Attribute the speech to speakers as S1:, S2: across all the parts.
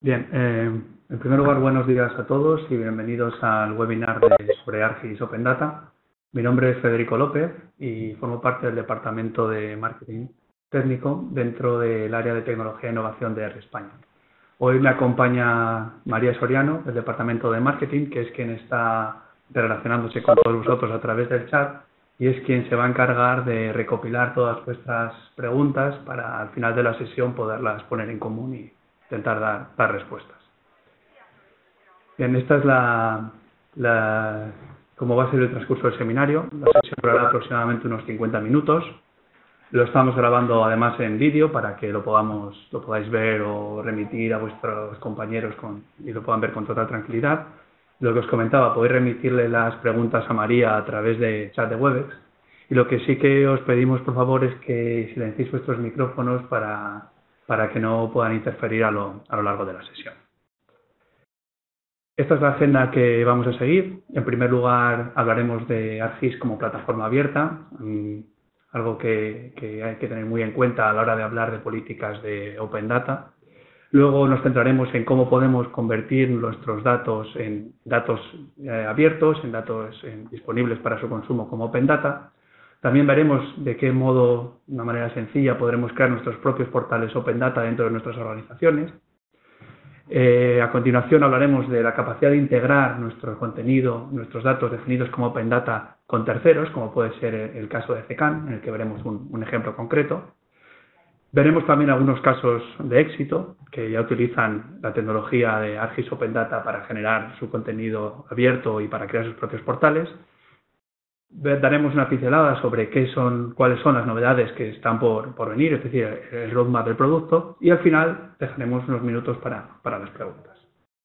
S1: Bien, en primer lugar, buenos días a todos y bienvenidos al webinar sobre ArcGIS Open Data. Mi nombre es Federico López y formo parte del Departamento de Marketing Técnico dentro del área de Tecnología e Innovación de ArcGIS España. Hoy me acompaña María Soriano, del Departamento de Marketing, que es quien está relacionándose con todos vosotros a través del chat y es quien se va a encargar de recopilar todas vuestras preguntas para al final de la sesión poderlas poner en común y intentar dar respuestas. Bien, esta es cómo va a ser el transcurso del seminario. La sesión durará aproximadamente unos 50 minutos. Lo estamos grabando además en vídeo para que lo podáis ver o remitir a vuestros compañeros y lo puedan ver con total tranquilidad. Lo que os comentaba, podéis remitirle las preguntas a María a través de chat de Webex. Y lo que sí que os pedimos, por favor, es que silenciéis vuestros micrófonos para que no puedan interferir a lo largo de la sesión. Esta es la agenda que vamos a seguir. En primer lugar, hablaremos de ArcGIS como plataforma abierta, algo que hay que tener muy en cuenta a la hora de hablar de políticas de Open Data. Luego nos centraremos en cómo podemos convertir nuestros datos en datos abiertos, en datos disponibles para su consumo como Open Data. También veremos de qué modo, de una manera sencilla, podremos crear nuestros propios portales Open Data dentro de nuestras organizaciones. A continuación hablaremos de la capacidad de integrar nuestro contenido, nuestros datos definidos como Open Data con terceros, como puede ser el caso de CECAN, en el que veremos un ejemplo concreto. Veremos también algunos casos de éxito que ya utilizan la tecnología de ArcGIS Open Data para generar su contenido abierto y para crear sus propios portales. Daremos una pincelada sobre cuáles son las novedades que están por venir, es decir, el roadmap del producto, y al final dejaremos unos minutos para las preguntas.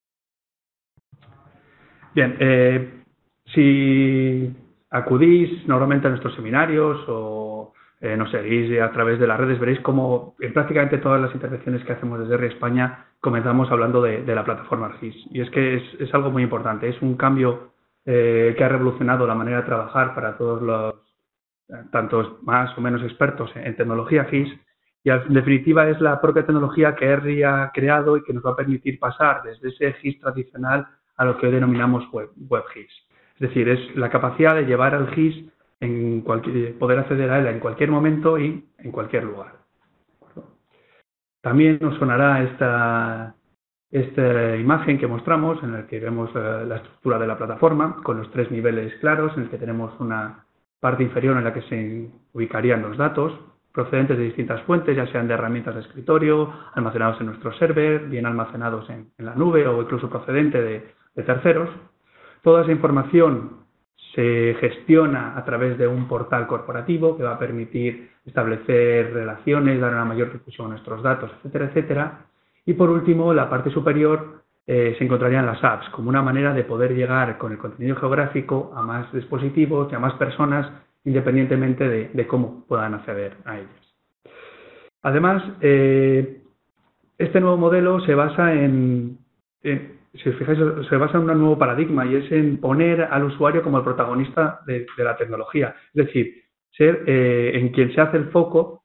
S1: Bien, si acudís normalmente a nuestros seminarios o nos seguís a través de las redes, veréis cómo en prácticamente todas las intervenciones que hacemos desde ArcGIS España comenzamos hablando de la plataforma ArcGIS. Y es que es algo muy importante, es un cambio que ha revolucionado la manera de trabajar para todos los, tantos más o menos expertos en tecnología GIS, y en definitiva es la propia tecnología que ArcGIS ha creado y que nos va a permitir pasar desde ese GIS tradicional a lo que hoy denominamos WebGIS. Es decir, es la capacidad de llevar al GIS poder acceder a él en cualquier momento y en cualquier lugar. También nos sonará esta imagen que mostramos en la que vemos la estructura de la plataforma con los tres niveles claros, en el que tenemos una parte inferior en la que se ubicarían los datos procedentes de distintas fuentes, ya sean de herramientas de escritorio, almacenados en nuestro server, bien almacenados en la nube o incluso procedente de terceros. Toda esa información se gestiona a través de un portal corporativo que va a permitir establecer relaciones, dar una mayor difusión a nuestros datos, etcétera, etcétera. Y por último, la parte superior se encontrarían las apps, como una manera de poder llegar con el contenido geográfico a más dispositivos y a más personas, independientemente de cómo puedan acceder a ellas. Además, este nuevo modelo se basa si os fijáis, se basa en un nuevo paradigma y es en poner al usuario como el protagonista de la tecnología. Es decir, ser en quien se hace el foco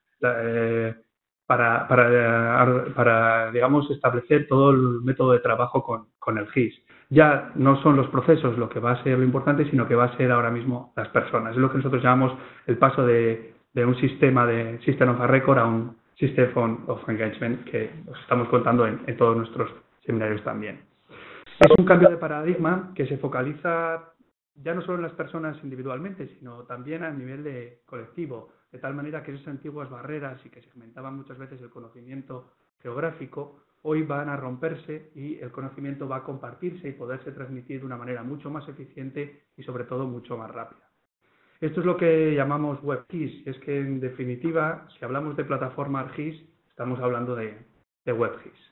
S1: para digamos, establecer todo el método de trabajo con el GIS. Ya no son los procesos lo que va a ser lo importante, sino que va a ser ahora mismo las personas. Es lo que nosotros llamamos el paso de un sistema de System of a Record a un System of Engagement, que os estamos contando en todos nuestros seminarios también. Es un cambio de paradigma que se focaliza ya no solo en las personas individualmente, sino también a nivel de colectivo, de tal manera que esas antiguas barreras y que segmentaban muchas veces el conocimiento geográfico, hoy van a romperse y el conocimiento va a compartirse y poderse transmitir de una manera mucho más eficiente y sobre todo mucho más rápida. Esto es lo que llamamos WebGIS, es que en definitiva, si hablamos de plataforma ArcGIS, estamos hablando de WebGIS.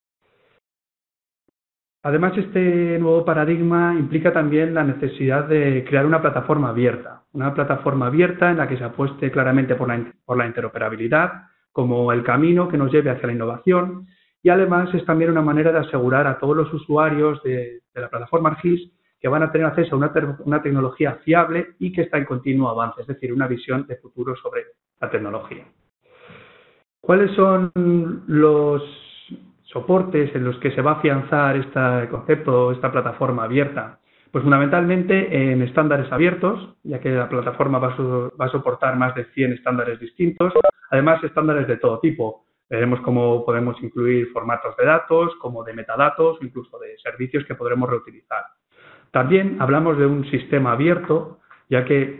S1: Además, este nuevo paradigma implica también la necesidad de crear una plataforma abierta en la que se apueste claramente por la interoperabilidad como el camino que nos lleve hacia la innovación, y además es también una manera de asegurar a todos los usuarios de la plataforma ArcGIS que van a tener acceso a una tecnología fiable y que está en continuo avance, es decir, una visión de futuro sobre la tecnología. ¿Cuáles son los soportes en los que se va a afianzar este concepto, esta plataforma abierta? Pues fundamentalmente en estándares abiertos, ya que la plataforma va a soportar más de 100 estándares distintos, además estándares de todo tipo. Veremos cómo podemos incluir formatos de datos, como de metadatos, incluso de servicios que podremos reutilizar. También hablamos de un sistema abierto, ya que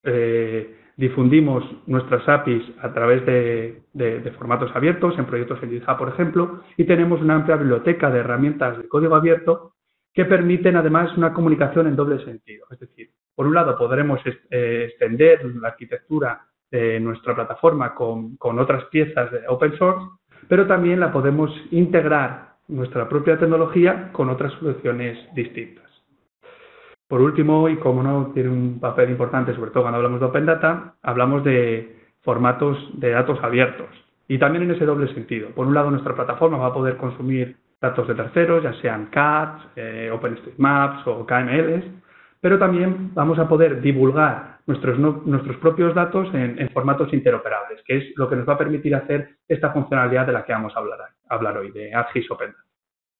S1: difundimos nuestras APIs a través de formatos abiertos, en proyectos en GitHub, por ejemplo, y tenemos una amplia biblioteca de herramientas de código abierto que permiten además una comunicación en doble sentido. Es decir, por un lado podremos extender la arquitectura de nuestra plataforma con otras piezas de open source, pero también la podemos integrar nuestra propia tecnología con otras soluciones distintas. Por último, y como no tiene un papel importante, sobre todo cuando hablamos de Open Data, hablamos de formatos de datos abiertos. Y también en ese doble sentido. Por un lado, nuestra plataforma va a poder consumir datos de terceros, ya sean CADs, OpenStreetMaps o KMLs, pero también vamos a poder divulgar nuestros propios datos en formatos interoperables, que es lo que nos va a permitir hacer esta funcionalidad de la que vamos a hablar hoy, de ArcGIS Open Data.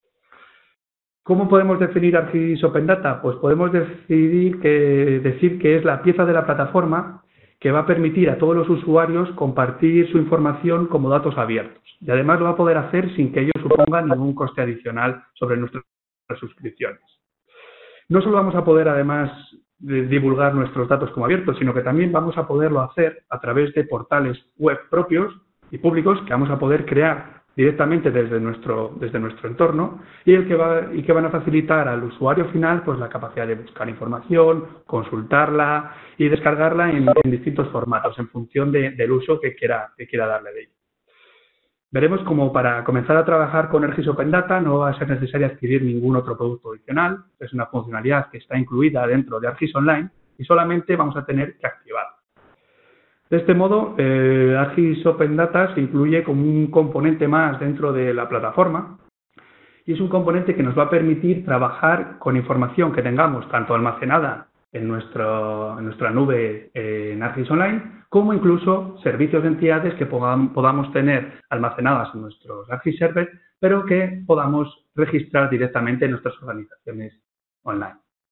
S1: ¿Cómo podemos definir ArcGIS Open Data? Pues podemos decir que es la pieza de la plataforma que va a permitir a todos los usuarios compartir su información como datos abiertos. Y además lo va a poder hacer sin que ello suponga ningún coste adicional sobre nuestras suscripciones. No solo vamos a poder, además, divulgar nuestros datos como abiertos, sino que también vamos a poderlo hacer a través de portales web propios y públicos que vamos a poder crear directamente desde nuestro entorno y que van a facilitar al usuario final pues la capacidad de buscar información, consultarla y descargarla en distintos formatos en función del uso que quiera darle de ello. Veremos cómo para comenzar a trabajar con ArcGIS Open Data no va a ser necesario adquirir ningún otro producto adicional. Es una funcionalidad que está incluida dentro de ArcGIS Online y solamente vamos a tener que activarla. De este modo, ArcGIS Open Data se incluye como un componente más dentro de la plataforma y es un componente que nos va a permitir trabajar con información que tengamos tanto almacenada en nuestra nube en ArcGIS Online, como incluso servicios de entidades que podamos tener almacenadas en nuestros ArcGIS Server, pero que podamos registrar directamente en nuestras organizaciones online.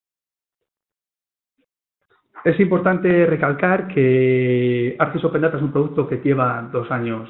S1: Es importante recalcar que ArcGIS Open Data es un producto que lleva 2 años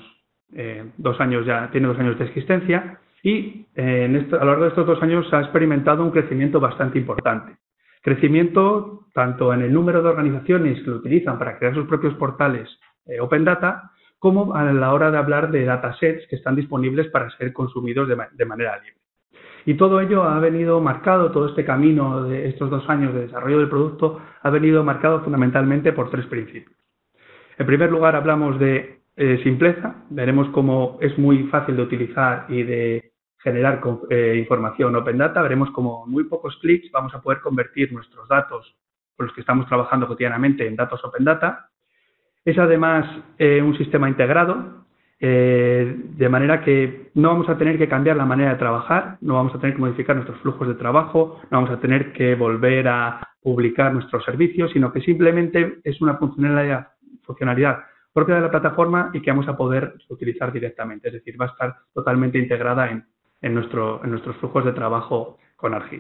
S1: ya, tiene 2 años de existencia y a lo largo de estos 2 años ha experimentado un crecimiento bastante importante. Crecimiento tanto en el número de organizaciones que lo utilizan para crear sus propios portales Open Data, como a la hora de hablar de datasets que están disponibles para ser consumidos de manera libre. Y todo ello ha venido marcado, todo este camino de estos 2 años de desarrollo del producto ha venido marcado fundamentalmente por 3 principios. En primer lugar, hablamos de simpleza. Veremos cómo es muy fácil de utilizar y de generar información Open Data. Veremos cómo en muy pocos clics vamos a poder convertir nuestros datos con los que estamos trabajando cotidianamente en datos Open Data. Es además un sistema integrado, de manera que no vamos a tener que cambiar la manera de trabajar, no vamos a tener que modificar nuestros flujos de trabajo, no vamos a tener que volver a publicar nuestros servicios, sino que simplemente es una funcionalidad propia de la plataforma y que vamos a poder utilizar directamente. Es decir, va a estar totalmente integrada en nuestros flujos de trabajo con ArcGIS.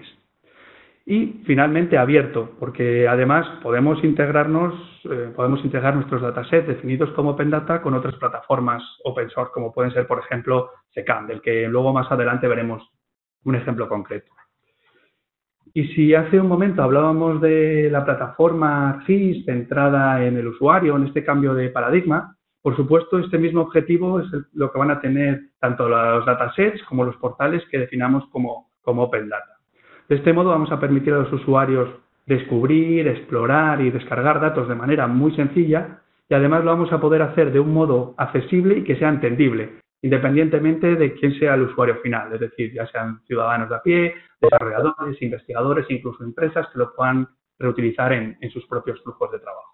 S1: Y finalmente abierto, porque además podemos integrar nuestros datasets definidos como Open Data con otras plataformas open source, como pueden ser, por ejemplo, SECAM, del que luego más adelante veremos un ejemplo concreto. Y si hace un momento hablábamos de la plataforma ArcGIS centrada en el usuario, en este cambio de paradigma, por supuesto, este mismo objetivo es lo que van a tener tanto los datasets como los portales que definamos como Open Data. De este modo vamos a permitir a los usuarios descubrir, explorar y descargar datos de manera muy sencilla y además lo vamos a poder hacer de un modo accesible y que sea entendible, independientemente de quién sea el usuario final, es decir, ya sean ciudadanos de a pie, desarrolladores, investigadores, incluso empresas que lo puedan reutilizar en sus propios flujos de trabajo.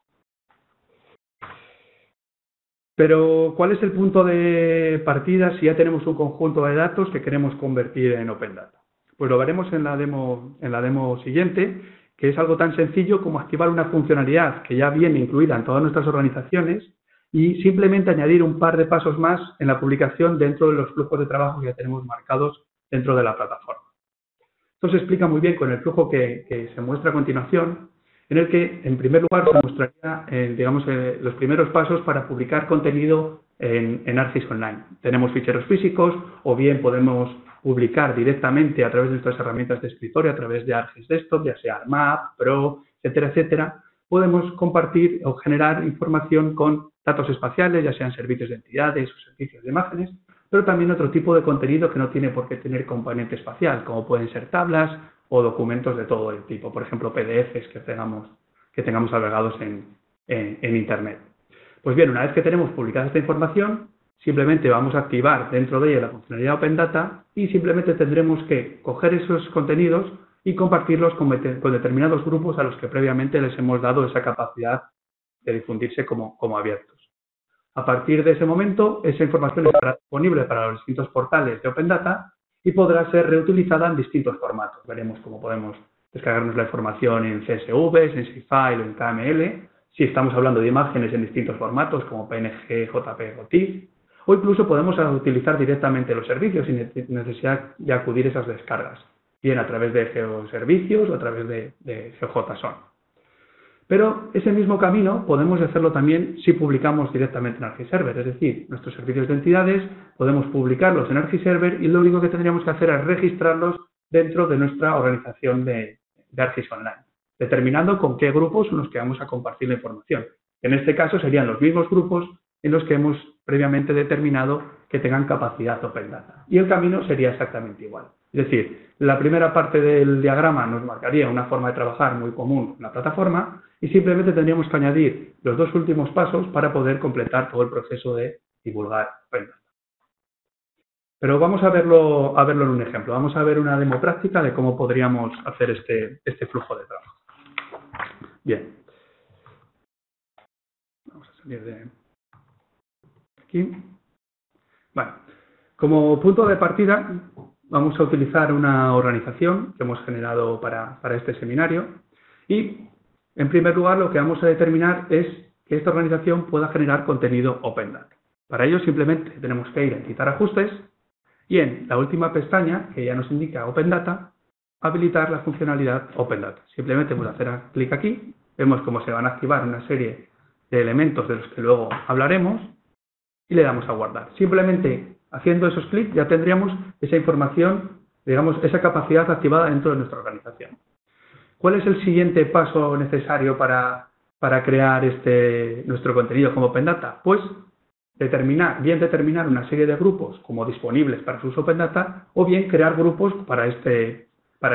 S1: Pero, ¿cuál es el punto de partida si ya tenemos un conjunto de datos que queremos convertir en Open Data? Pues lo veremos en la demo siguiente, que es algo tan sencillo como activar una funcionalidad que ya viene incluida en todas nuestras organizaciones, y simplemente añadir un par de pasos más en la publicación dentro de los flujos de trabajo que ya tenemos marcados dentro de la plataforma. Esto se explica muy bien con el flujo que se muestra a continuación, en el que, en primer lugar, se mostraría los primeros pasos para publicar contenido en ArcGIS Online. Tenemos ficheros físicos, o bien podemos publicar directamente a través de nuestras herramientas de escritorio, a través de ArcGIS Desktop, ya sea ArcMap, Pro, etcétera, etcétera. Podemos compartir o generar información con datos espaciales, ya sean servicios de entidades o servicios de imágenes, pero también otro tipo de contenido que no tiene por qué tener componente espacial, como pueden ser tablas o documentos de todo el tipo, por ejemplo, PDFs que tengamos agregados en Internet. Pues bien, una vez que tenemos publicada esta información, simplemente vamos a activar dentro de ella la funcionalidad Open Data y simplemente tendremos que coger esos contenidos y compartirlos con determinados grupos a los que previamente les hemos dado esa capacidad de difundirse como abiertos. A partir de ese momento, esa información estará disponible para los distintos portales de Open Data y podrá ser reutilizada en distintos formatos. Veremos cómo podemos descargarnos la información en CSV, en Shapefile o en KML, si estamos hablando de imágenes en distintos formatos como PNG, JPEG o TIFF, o incluso podemos utilizar directamente los servicios sin necesidad de acudir a esas descargas, bien a través de geoservicios o a través de GeoJSON. Pero ese mismo camino podemos hacerlo también si publicamos directamente en ArcGIS Server, es decir, nuestros servicios de entidades podemos publicarlos en ArcGIS Server y lo único que tendríamos que hacer es registrarlos dentro de nuestra organización de ArcGIS Online, determinando con qué grupos son los que vamos a compartir la información. En este caso serían los mismos grupos en los que hemos previamente determinado que tengan capacidad Open Data. Y el camino sería exactamente igual. Es decir, la primera parte del diagrama nos marcaría una forma de trabajar muy común en la plataforma y simplemente tendríamos que añadir los dos últimos pasos para poder completar todo el proceso de divulgar Open Data. Pero vamos a verlo en un ejemplo. Vamos a ver una demo práctica de cómo podríamos hacer este flujo de trabajo. Bien. Vamos a salir de aquí. Bueno, como punto de partida vamos a utilizar una organización que hemos generado para este seminario y, en primer lugar, lo que vamos a determinar es que esta organización pueda generar contenido Open Data. Para ello, simplemente tenemos que ir a editar ajustes y en la última pestaña, que ya nos indica Open Data, habilitar la funcionalidad Open Data. Simplemente vamos a hacer clic aquí, vemos cómo se van a activar una serie de elementos de los que luego hablaremos y le damos a guardar. Simplemente haciendo esos clics ya tendríamos esa información, digamos, esa capacidad activada dentro de nuestra organización. ¿Cuál es el siguiente paso necesario para crear nuestro contenido como Open Data? Pues determinar una serie de grupos como disponibles para su uso Open Data o bien crear grupos para este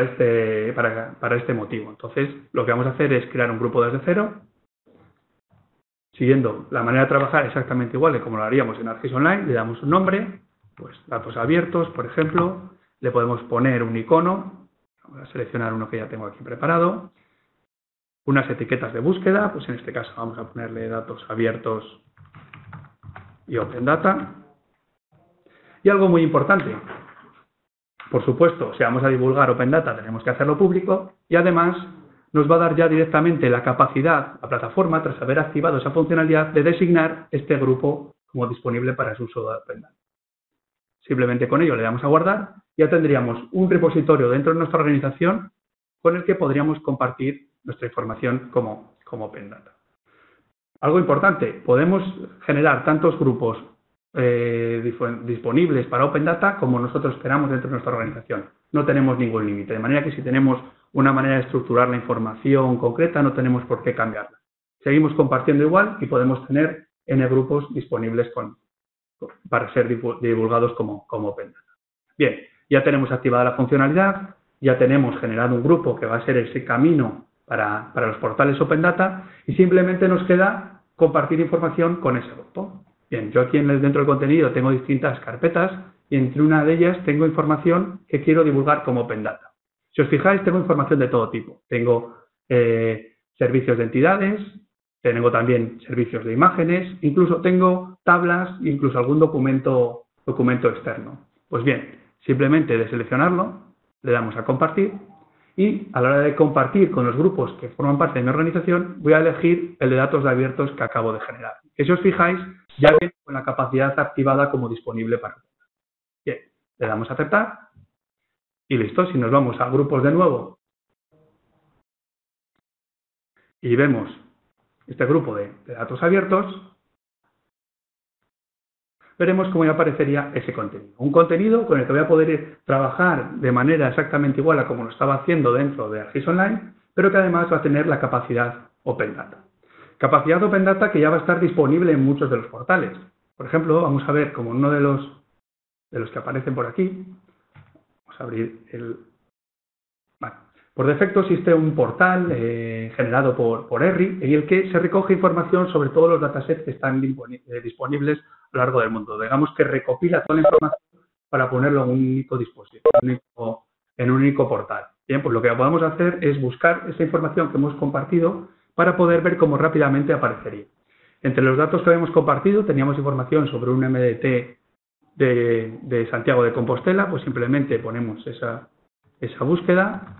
S1: motivo. Entonces, lo que vamos a hacer es crear un grupo desde cero, siguiendo la manera de trabajar exactamente igual que como lo haríamos en ArcGIS Online. Le damos un nombre, pues datos abiertos, por ejemplo, le podemos poner un icono, vamos a seleccionar uno que ya tengo aquí preparado, unas etiquetas de búsqueda, pues en este caso vamos a ponerle datos abiertos y Open Data. Y algo muy importante, por supuesto, si vamos a divulgar Open Data tenemos que hacerlo público y además nos va a dar ya directamente la capacidad, la plataforma, tras haber activado esa funcionalidad, de designar este grupo como disponible para su uso de Open Data. Simplemente con ello le damos a guardar, ya tendríamos un repositorio dentro de nuestra organización con el que podríamos compartir nuestra información como Open Data. Algo importante, podemos generar tantos grupos disponibles para Open Data como nosotros queramos dentro de nuestra organización. No tenemos ningún límite, de manera que si tenemos una manera de estructurar la información concreta no tenemos por qué cambiarla. Seguimos compartiendo igual y podemos tener N grupos disponibles para ser divulgados como Open Data. Bien, ya tenemos activada la funcionalidad, ya tenemos generado un grupo que va a ser ese camino para los portales Open Data y simplemente nos queda compartir información con ese grupo. Bien, yo aquí dentro del contenido tengo distintas carpetas y entre una de ellas tengo información que quiero divulgar como Open Data. Si os fijáis, tengo información de todo tipo. Tengo servicios de entidades, tengo también servicios de imágenes, incluso tengo tablas, incluso algún documento externo. Pues bien, simplemente de seleccionarlo, le damos a compartir Y a la hora de compartir con los grupos que forman parte de mi organización, voy a elegir el de datos abiertos que acabo de generar. Que si os fijáis, ya viene con la capacidad activada como disponible para todos. Bien, le damos a aceptar y listo. Si nos vamos a grupos de nuevo y vemos este grupo de datos abiertos, veremos cómo ya aparecería ese contenido. Un contenido con el que voy a poder trabajar de manera exactamente igual a como lo estaba haciendo dentro de ArcGIS Online, pero que además va a tener la capacidad Open Data. Capacidad Open Data que ya va a estar disponible en muchos de los portales. Por ejemplo, vamos a ver como uno de los que aparecen por aquí. Vamos a abrir el... Vale. Por defecto existe un portal generado por ERRI en el que se recoge información sobre todos los datasets que están disponibles a lo largo del mundo. Digamos que recopila toda la información para ponerlo en un único dispositivo, en un único portal. Bien, pues lo que podemos hacer es buscar esa información que hemos compartido para poder ver cómo rápidamente aparecería. Entre los datos que habíamos compartido teníamos información sobre un MDT de Santiago de Compostela, pues simplemente ponemos esa búsqueda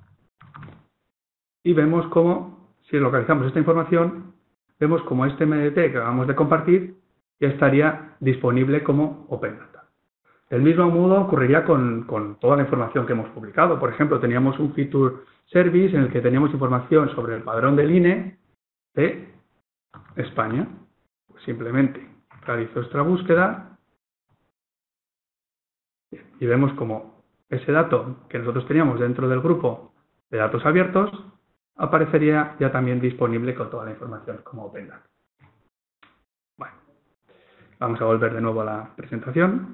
S1: y vemos cómo, si localizamos esta información, vemos como este MDT que acabamos de compartir ya estaría disponible como Open Data. Del mismo modo ocurriría con toda la información que hemos publicado. Por ejemplo, teníamos un Feature Service en el que teníamos información sobre el padrón del INE de España. Pues simplemente realizo esta búsqueda y vemos como ese dato que nosotros teníamos dentro del grupo de datos abiertos aparecería ya también disponible con toda la información como Open Data. Bueno, vamos a volver de nuevo a la presentación.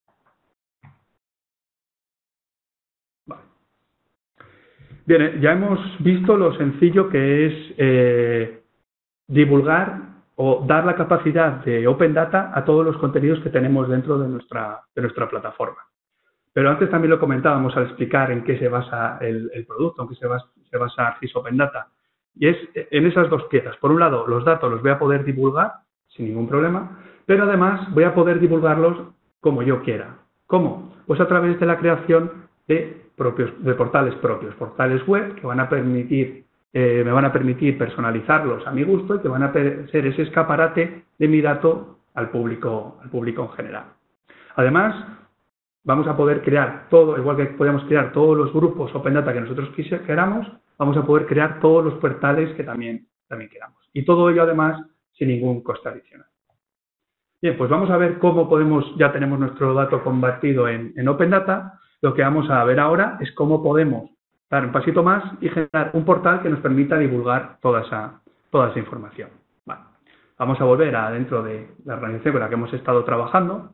S1: Vale. Bien, ya hemos visto lo sencillo que es divulgar o dar la capacidad de Open Data a todos los contenidos que tenemos dentro de nuestra plataforma. Pero antes también lo comentábamos al explicar en qué se basa el producto, en qué se basa ArcGIS Open Data. Y es en esas dos piezas. Por un lado, los datos los voy a poder divulgar sin ningún problema, pero además voy a poder divulgarlos como yo quiera. ¿Cómo? Pues a través de la creación de portales propios, portales web que me van a permitir personalizarlos a mi gusto y que van a ser ese escaparate de mi dato al público en general. Además, vamos a poder crear todo, igual que podemos crear todos los grupos Open Data que nosotros queramos, vamos a poder crear todos los portales que también queramos. Y todo ello, además, sin ningún coste adicional. Bien, pues vamos a ver cómo ya tenemos nuestro dato convertido en Open Data. Lo que vamos a ver ahora es cómo podemos dar un pasito más y generar un portal que nos permita divulgar toda esa información. Vale. Vamos a volver adentro de la organización con la que hemos estado trabajando.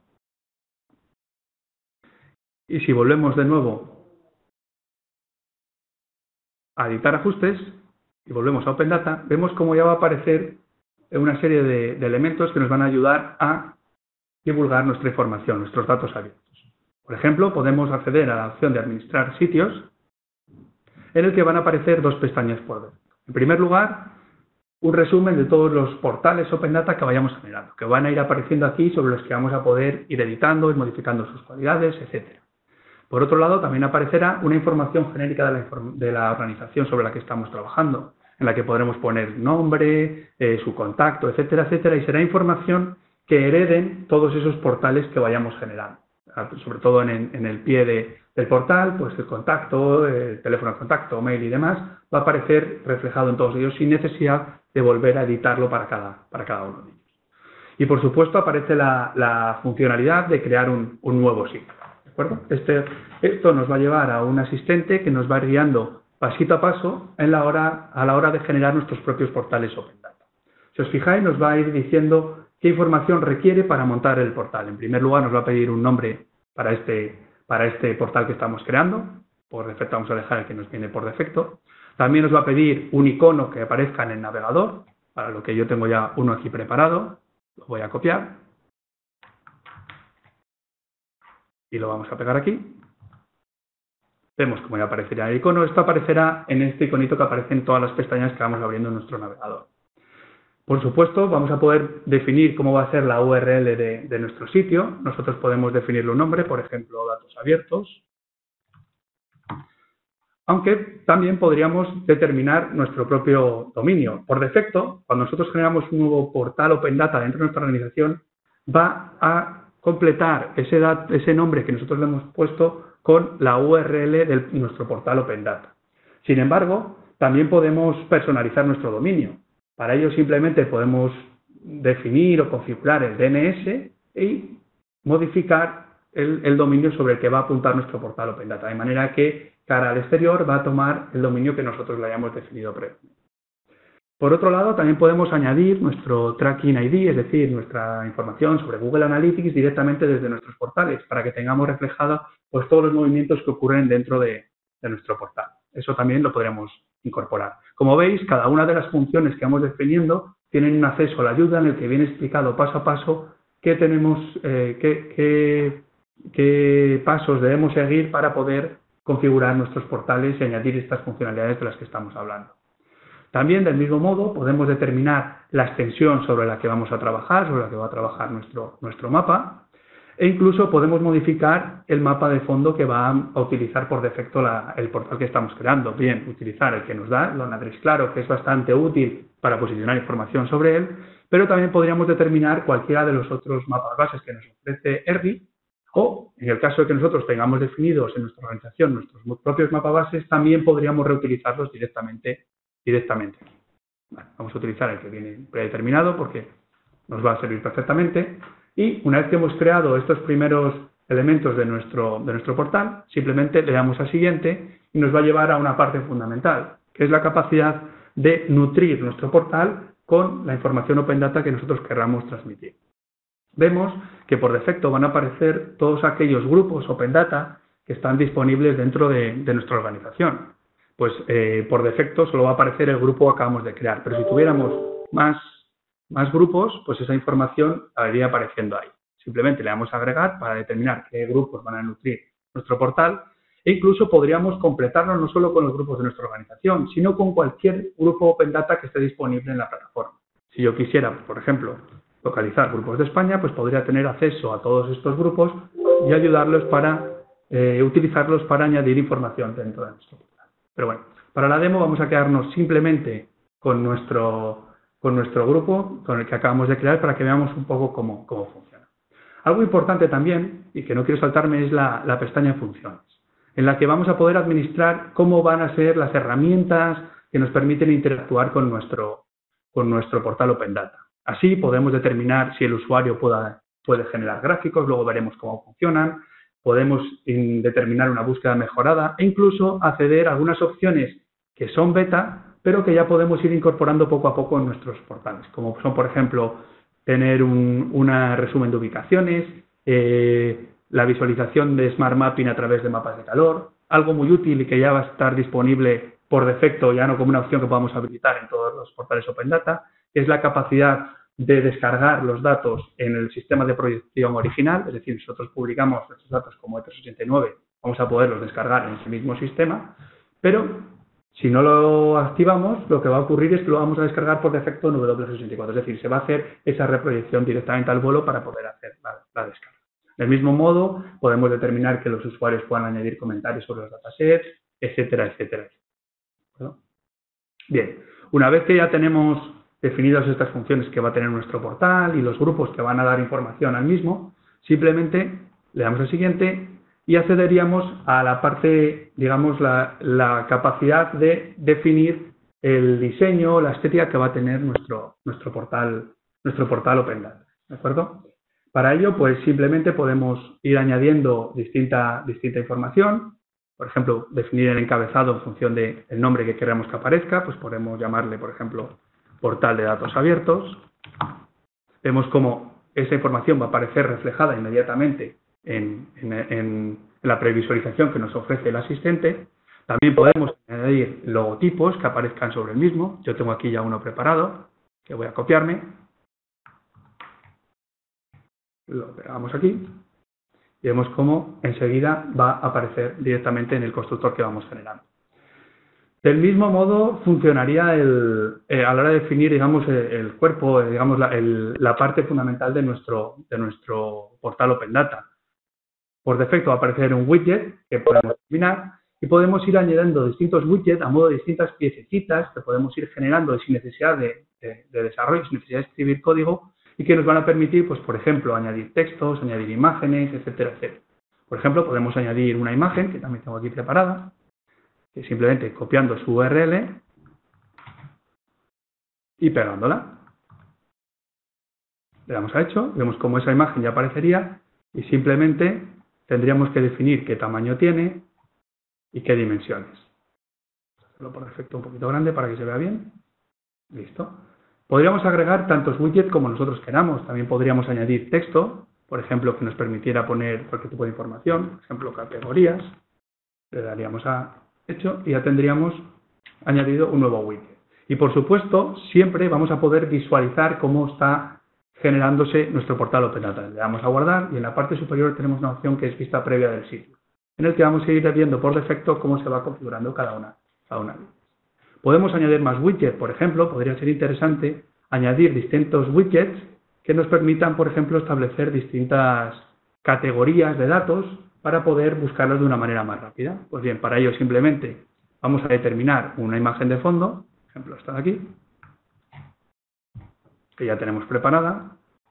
S1: Y si volvemos de nuevo a editar ajustes y volvemos a Open Data, vemos cómo ya va a aparecer una serie de elementos que nos van a ayudar a divulgar nuestra información, nuestros datos abiertos. Por ejemplo, podemos acceder a la opción de administrar sitios, en el que van a aparecer dos pestañas por defecto. En primer lugar, un resumen de todos los portales Open Data que vayamos generando, que van a ir apareciendo aquí, sobre los que vamos a poder ir editando, ir modificando sus cualidades, etc. Por otro lado, también aparecerá una información genérica de la organización sobre la que estamos trabajando, en la que podremos poner nombre, su contacto, etcétera, etcétera, y será información que hereden todos esos portales que vayamos generando. Sobre todo en el pie del portal, pues el contacto, el teléfono de contacto, mail y demás, va a aparecer reflejado en todos ellos sin necesidad de volver a editarlo para cada uno de ellos. Y por supuesto aparece la funcionalidad de crear un nuevo sitio. ¿De acuerdo? Esto nos va a llevar a un asistente que nos va a ir guiando pasito a paso a la hora de generar nuestros propios portales Open Data. Si os fijáis, nos va a ir diciendo qué información requiere para montar el portal. En primer lugar, nos va a pedir un nombre para este portal que estamos creando. Por defecto vamos a dejar el que nos viene por defecto. También nos va a pedir un icono que aparezca en el navegador, para lo que yo tengo ya uno aquí preparado. Lo voy a copiar y lo vamos a pegar aquí. Vemos cómo ya aparecerá el icono. Esto aparecerá en este iconito que aparece en todas las pestañas que vamos abriendo en nuestro navegador. Por supuesto, vamos a poder definir cómo va a ser la URL de nuestro sitio. Nosotros podemos definirle un nombre, por ejemplo, datos abiertos. aunque también podríamos determinar nuestro propio dominio. Por defecto, cuando nosotros generamos un nuevo portal Open Data dentro de nuestra organización, va a completar ese nombre que nosotros le hemos puesto con la URL de nuestro portal Open Data. Sin embargo, también podemos personalizar nuestro dominio. Para ello simplemente podemos definir o configurar el DNS y modificar el dominio sobre el que va a apuntar nuestro portal Open Data, de manera que cara al exterior va a tomar el dominio que nosotros le hayamos definido previamente. Por otro lado, también podemos añadir nuestro Tracking ID, es decir, nuestra información sobre Google Analytics directamente desde nuestros portales, para que tengamos reflejados pues, todos los movimientos que ocurren dentro de nuestro portal. Eso también lo podríamos incorporar. Como veis, cada una de las funciones que vamos definiendo tienen un acceso a la ayuda en el que viene explicado paso a paso qué tenemos, qué pasos debemos seguir para poder configurar nuestros portales y añadir estas funcionalidades de las que estamos hablando. También, del mismo modo, podemos determinar la extensión sobre la que vamos a trabajar, sobre la que va a trabajar nuestro mapa, e incluso podemos modificar el mapa de fondo que va a utilizar por defecto el portal que estamos creando. Bien, utilizar el que nos da Lonadris Claro, que es bastante útil para posicionar información sobre él, pero también podríamos determinar cualquiera de los otros mapas bases que nos ofrece ERDI, o, en el caso de que nosotros tengamos definidos en nuestra organización nuestros propios mapas bases, también podríamos reutilizarlos directamente. Vale, vamos a utilizar el que viene predeterminado porque nos va a servir perfectamente. Y una vez que hemos creado estos primeros elementos de nuestro portal, simplemente le damos a siguiente y nos va a llevar a una parte fundamental, que es la capacidad de nutrir nuestro portal con la información Open Data que nosotros querramos transmitir. Vemos que por defecto van a aparecer todos aquellos grupos Open Data que están disponibles dentro de nuestra organización. Pues por defecto solo va a aparecer el grupo que acabamos de crear, pero si tuviéramos más grupos, pues esa información iría apareciendo ahí. Simplemente le damos a agregar para determinar qué grupos van a nutrir nuestro portal e incluso podríamos completarlo no solo con los grupos de nuestra organización, sino con cualquier grupo Open Data que esté disponible en la plataforma. Si yo quisiera, por ejemplo, localizar grupos de España, pues podría tener acceso a todos estos grupos y ayudarlos para utilizarlos para añadir información dentro de nuestro portal. Pero bueno, para la demo vamos a quedarnos simplemente con nuestro grupo, con el que acabamos de crear, para que veamos un poco cómo funciona. Algo importante también, y que no quiero saltarme, es la pestaña Funciones, en la que vamos a poder administrar cómo van a ser las herramientas que nos permiten interactuar con nuestro portal Open Data. Así podemos determinar si el usuario puede generar gráficos, luego veremos cómo funcionan. Podemos determinar una búsqueda mejorada e incluso acceder a algunas opciones que son beta, pero que ya podemos ir incorporando poco a poco en nuestros portales, como son, por ejemplo, tener un resumen de ubicaciones, la visualización de Smart Mapping a través de mapas de calor, algo muy útil y que ya va a estar disponible por defecto, ya no como una opción que podamos habilitar en todos los portales Open Data, que es la capacidad de descargar los datos en el sistema de proyección original, es decir, nosotros publicamos nuestros datos como E389, vamos a poderlos descargar en ese mismo sistema, pero si no lo activamos, lo que va a ocurrir es que lo vamos a descargar por defecto en W64, es decir, se va a hacer esa reproyección directamente al vuelo para poder hacer la descarga. Del mismo modo, podemos determinar que los usuarios puedan añadir comentarios sobre los datasets, etcétera, etcétera. ¿No? Bien, una vez que ya tenemos definidas estas funciones que va a tener nuestro portal y los grupos que van a dar información al mismo, simplemente le damos al siguiente y accederíamos a la parte, digamos, la capacidad de definir el diseño, la estética que va a tener nuestro portal Open Data, ¿de acuerdo? Para ello, pues simplemente podemos ir añadiendo distinta información. Por ejemplo, definir el encabezado en función del nombre que queramos que aparezca, pues podemos llamarle, por ejemplo, portal de datos abiertos. Vemos cómo esa información va a aparecer reflejada inmediatamente en la previsualización que nos ofrece el asistente. También podemos añadir logotipos que aparezcan sobre el mismo. Yo tengo aquí ya uno preparado, que voy a copiarme. Lo pegamos aquí. Y vemos cómo enseguida va a aparecer directamente en el constructor que vamos generando. Del mismo modo funcionaría a la hora de definir, digamos, el cuerpo, digamos, la parte fundamental de nuestro portal Open Data. Por defecto va a aparecer un widget que podemos eliminar y podemos ir añadiendo distintos widgets a modo de distintas piececitas que podemos ir generando sin necesidad de desarrollo, sin necesidad de escribir código y que nos van a permitir, pues, por ejemplo, añadir textos, añadir imágenes, etcétera, etcétera. Por ejemplo, podemos añadir una imagen, que también tengo aquí preparada, que simplemente copiando su URL y pegándola. Le damos a hecho, vemos cómo esa imagen ya aparecería y simplemente tendríamos que definir qué tamaño tiene y qué dimensiones. Hacerlo por defecto un poquito grande para que se vea bien. Listo. Podríamos agregar tantos widgets como nosotros queramos. También podríamos añadir texto, por ejemplo, que nos permitiera poner cualquier tipo de información, por ejemplo, categorías. Le daríamos a hecho y ya tendríamos añadido un nuevo widget. Y por supuesto, siempre vamos a poder visualizar cómo está generándose nuestro portal OpenData. Le damos a guardar y en la parte superior tenemos una opción que es vista previa del sitio, en el que vamos a ir viendo por defecto cómo se va configurando cada una. Podemos añadir más widgets, por ejemplo, podría ser interesante añadir distintos widgets que nos permitan, por ejemplo, establecer distintas categorías de datos para poder buscarlos de una manera más rápida. Pues bien, para ello simplemente vamos a determinar una imagen de fondo, por ejemplo, esta de aquí, que ya tenemos preparada,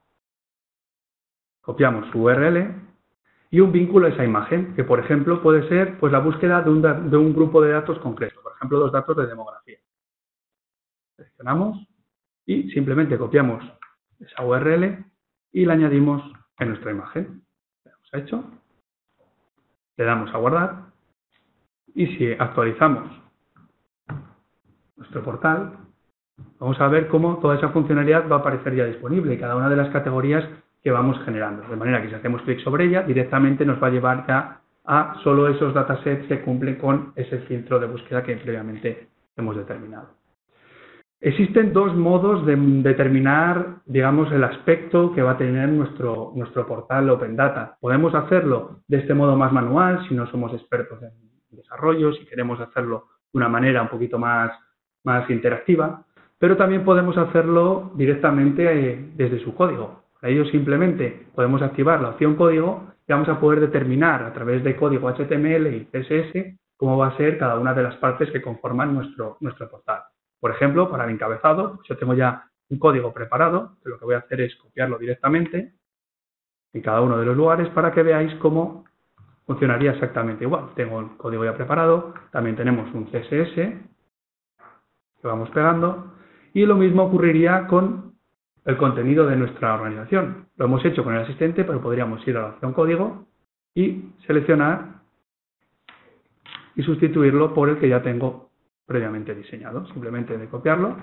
S1: copiamos su URL y un vínculo a esa imagen, que por ejemplo puede ser, pues, la búsqueda de un grupo de datos concreto, por ejemplo, los datos de demografía. Seleccionamos y simplemente copiamos esa URL y la añadimos en nuestra imagen. Le damos a hecho, le damos a guardar y si actualizamos nuestro portal, vamos a ver cómo toda esa funcionalidad va a aparecer ya disponible y cada una de las categorías que vamos generando. De manera que si hacemos clic sobre ella, directamente nos va a llevar ya a solo esos datasets que cumplen con ese filtro de búsqueda que previamente hemos determinado. Existen dos modos de determinar, digamos, el aspecto que va a tener nuestro portal OpenData. Podemos hacerlo de este modo más manual, si no somos expertos en desarrollo, si queremos hacerlo de una manera un poquito más interactiva, pero también podemos hacerlo directamente desde su código. Para ello simplemente podemos activar la opción código y vamos a poder determinar a través de código HTML y CSS cómo va a ser cada una de las partes que conforman nuestro portal. Por ejemplo, para el encabezado, yo tengo ya un código preparado, que lo que voy a hacer es copiarlo directamente en cada uno de los lugares para que veáis cómo funcionaría exactamente igual. Tengo el código ya preparado, también tenemos un CSS que vamos pegando y lo mismo ocurriría con el contenido de nuestra organización. Lo hemos hecho con el asistente, pero podríamos ir a la opción código y seleccionar y sustituirlo por el que ya tengo previamente diseñado. Simplemente de copiarlo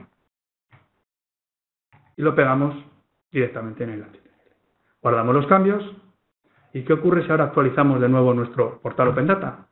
S1: y lo pegamos directamente en el HTML. Guardamos los cambios y ¿qué ocurre si ahora actualizamos de nuevo nuestro portal OpenData?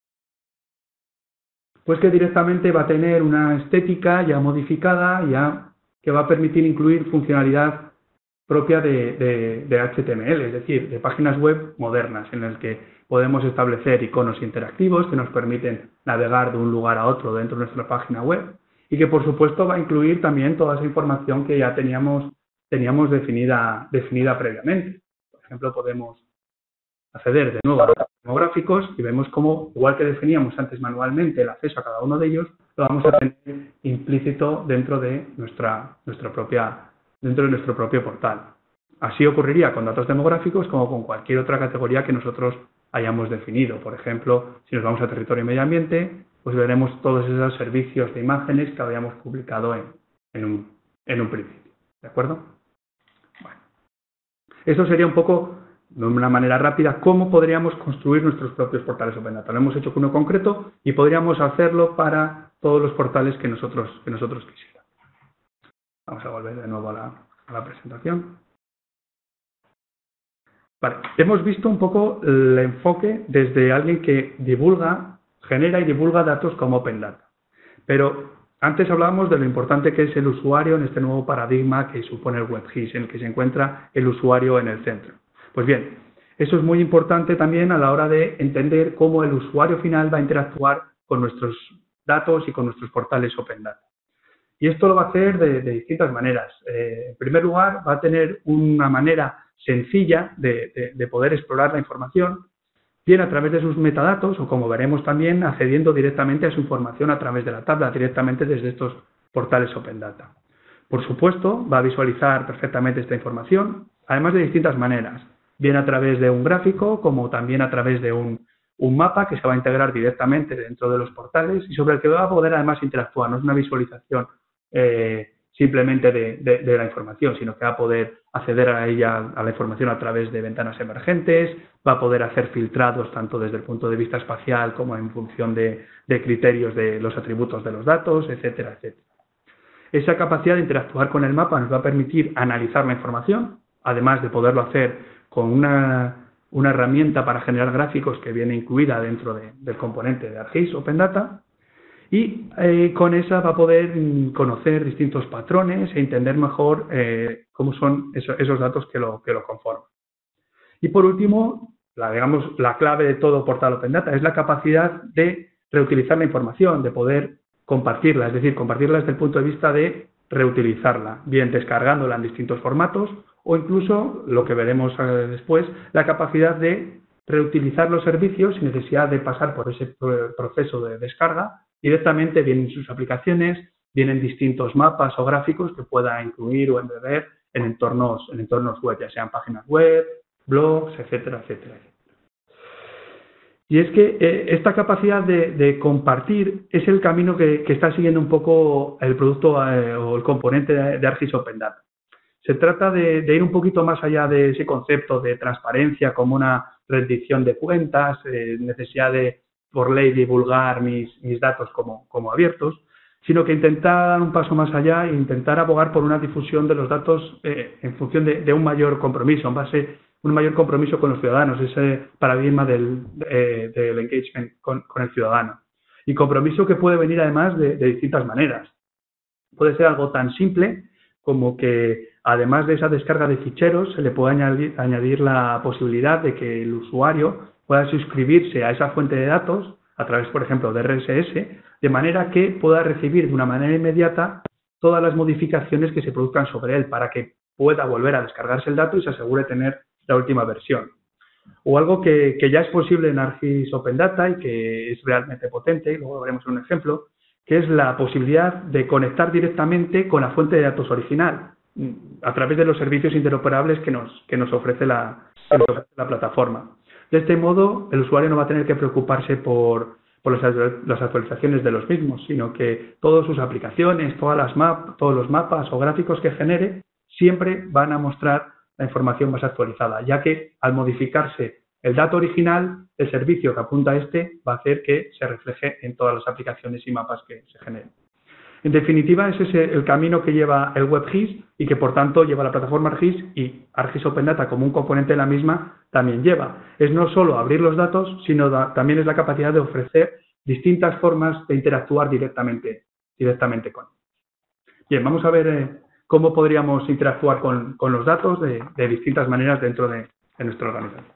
S1: Pues que directamente va a tener una estética ya modificada, ya que va a permitir incluir funcionalidad propia de HTML, es decir, de páginas web modernas, en las que podemos establecer iconos interactivos que nos permiten navegar de un lugar a otro dentro de nuestra página web y que, por supuesto, va a incluir también toda esa información que ya teníamos definida previamente. Por ejemplo, podemos acceder de nuevo a los demográficos y vemos cómo, igual que definíamos antes manualmente el acceso a cada uno de ellos, lo vamos a tener implícito dentro de nuestro propio portal. Así ocurriría con datos demográficos como con cualquier otra categoría que nosotros hayamos definido. Por ejemplo, si nos vamos a territorio y medio ambiente, pues veremos todos esos servicios de imágenes que habíamos publicado en un principio. ¿De acuerdo? Bueno, esto sería un poco, de una manera rápida, cómo podríamos construir nuestros propios portales OpenData. Lo hemos hecho con uno concreto y podríamos hacerlo para todos los portales que nosotros quisiéramos. Vamos a volver de nuevo a la presentación. Vale, hemos visto un poco el enfoque desde alguien que genera y divulga datos como OpenData. Pero antes hablábamos de lo importante que es el usuario en este nuevo paradigma que supone el WebGIS, en el que se encuentra el usuario en el centro. Pues bien, eso es muy importante también a la hora de entender cómo el usuario final va a interactuar con nuestros datos y con nuestros portales OpenData. Y esto lo va a hacer de distintas maneras. En primer lugar, va a tener una manera sencilla de poder explorar la información bien a través de sus metadatos o, como veremos también, accediendo directamente a su información a través de la tabla, directamente desde estos portales Open Data. Por supuesto, va a visualizar perfectamente esta información, además de distintas maneras, bien a través de un gráfico, como también a través de un mapa que se va a integrar directamente dentro de los portales y sobre el que va a poder además interactuar. No es una visualización simplemente de la información, sino que va a poder acceder a ella, a la información a través de ventanas emergentes, va a poder hacer filtrados tanto desde el punto de vista espacial como en función de criterios de los atributos de los datos, etcétera, etcétera. Esa capacidad de interactuar con el mapa nos va a permitir analizar la información, además de poderlo hacer con una herramienta para generar gráficos que viene incluida dentro del componente de ArcGIS Open Data, y con esa va a poder conocer distintos patrones e entender mejor cómo son esos datos que lo conforman. Y por último, la clave de todo portal Open Data es la capacidad de reutilizar la información, de poder compartirla, es decir, compartirla desde el punto de vista de reutilizarla, bien descargándola en distintos formatos o incluso, lo que veremos después, la capacidad de reutilizar los servicios sin necesidad de pasar por ese proceso de descarga. Directamente vienen sus aplicaciones, vienen distintos mapas o gráficos que pueda incluir o embeber en entornos web, ya sean páginas web, blogs, etcétera, etcétera. Y es que esta capacidad de compartir es el camino que está siguiendo un poco el producto o el componente de ArcGIS Open Data. Se trata de ir un poquito más allá de ese concepto de transparencia como una rendición de cuentas, necesidad de, por ley, divulgar mis datos como abiertos, sino que intentar dar un paso más allá e intentar abogar por una difusión de los datos en función de un mayor compromiso, en base un mayor compromiso con los ciudadanos, ese paradigma del engagement con el ciudadano. Y compromiso que puede venir además de distintas maneras. Puede ser algo tan simple como que, además de esa descarga de ficheros, se le puede añadir la posibilidad de que el usuario pueda suscribirse a esa fuente de datos a través, por ejemplo, de RSS, de manera que pueda recibir de una manera inmediata todas las modificaciones que se produzcan sobre él, para que pueda volver a descargarse el dato y se asegure tener la última versión. O algo que ya es posible en ArcGIS Open Data y que es realmente potente, y luego veremos un ejemplo, que es la posibilidad de conectar directamente con la fuente de datos original a través de los servicios interoperables que nos ofrece la plataforma. De este modo, el usuario no va a tener que preocuparse por las actualizaciones de los mismos, sino que todas sus aplicaciones, todos los mapas o gráficos que genere, siempre van a mostrar la información más actualizada, ya que al modificarse el dato original, el servicio que apunta a este va a hacer que se refleje en todas las aplicaciones y mapas que se generen. En definitiva, ese es el camino que lleva el WebGIS y que, por tanto, lleva la plataforma ArcGIS, y ArcGIS Open Data como un componente de la misma también lleva. Es no solo abrir los datos, sino también es la capacidad de ofrecer distintas formas de interactuar directamente con él. Bien, vamos a ver cómo podríamos interactuar con los datos de distintas maneras dentro de nuestra organización.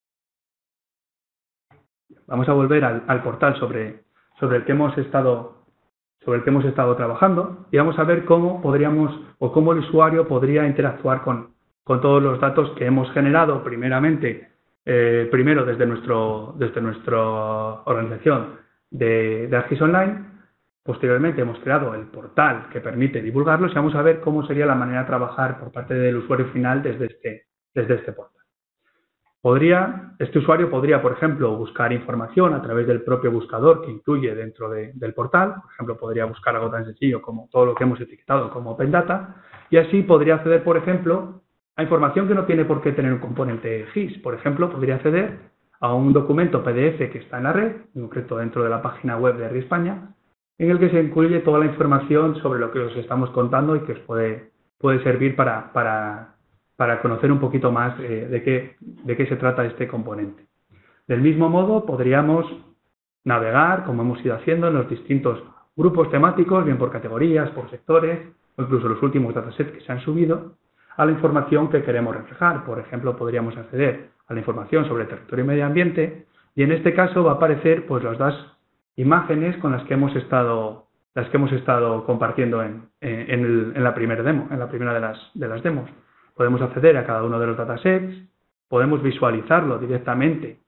S1: Vamos a volver al portal sobre el que hemos estado trabajando y vamos a ver cómo podríamos o cómo el usuario podría interactuar con todos los datos que hemos generado primero desde nuestra organización de ArcGIS Online. Posteriormente hemos creado el portal que permite divulgarlos y vamos a ver cómo sería la manera de trabajar por parte del usuario final desde este portal. Este usuario podría, por ejemplo, buscar información a través del propio buscador que incluye dentro del portal. Por ejemplo, podría buscar algo tan sencillo como todo lo que hemos etiquetado como Open Data, y así podría acceder, por ejemplo, a información que no tiene por qué tener un componente GIS. Por ejemplo, podría acceder a un documento PDF que está en la red, en concreto dentro de la página web de ArcGIS España, en el que se incluye toda la información sobre lo que os estamos contando y que os puede servir para conocer un poquito más de qué se trata este componente. Del mismo modo, podríamos navegar, como hemos ido haciendo, en los distintos grupos temáticos, bien por categorías, por sectores, o incluso los últimos datasets que se han subido, a la información que queremos reflejar. Por ejemplo, podríamos acceder a la información sobre territorio y medio ambiente, y en este caso va a aparecer pues las dos imágenes con las que hemos estado compartiendo en la primera demo, en la primera de las demos. Podemos acceder a cada uno de los datasets, podemos visualizarlo directamente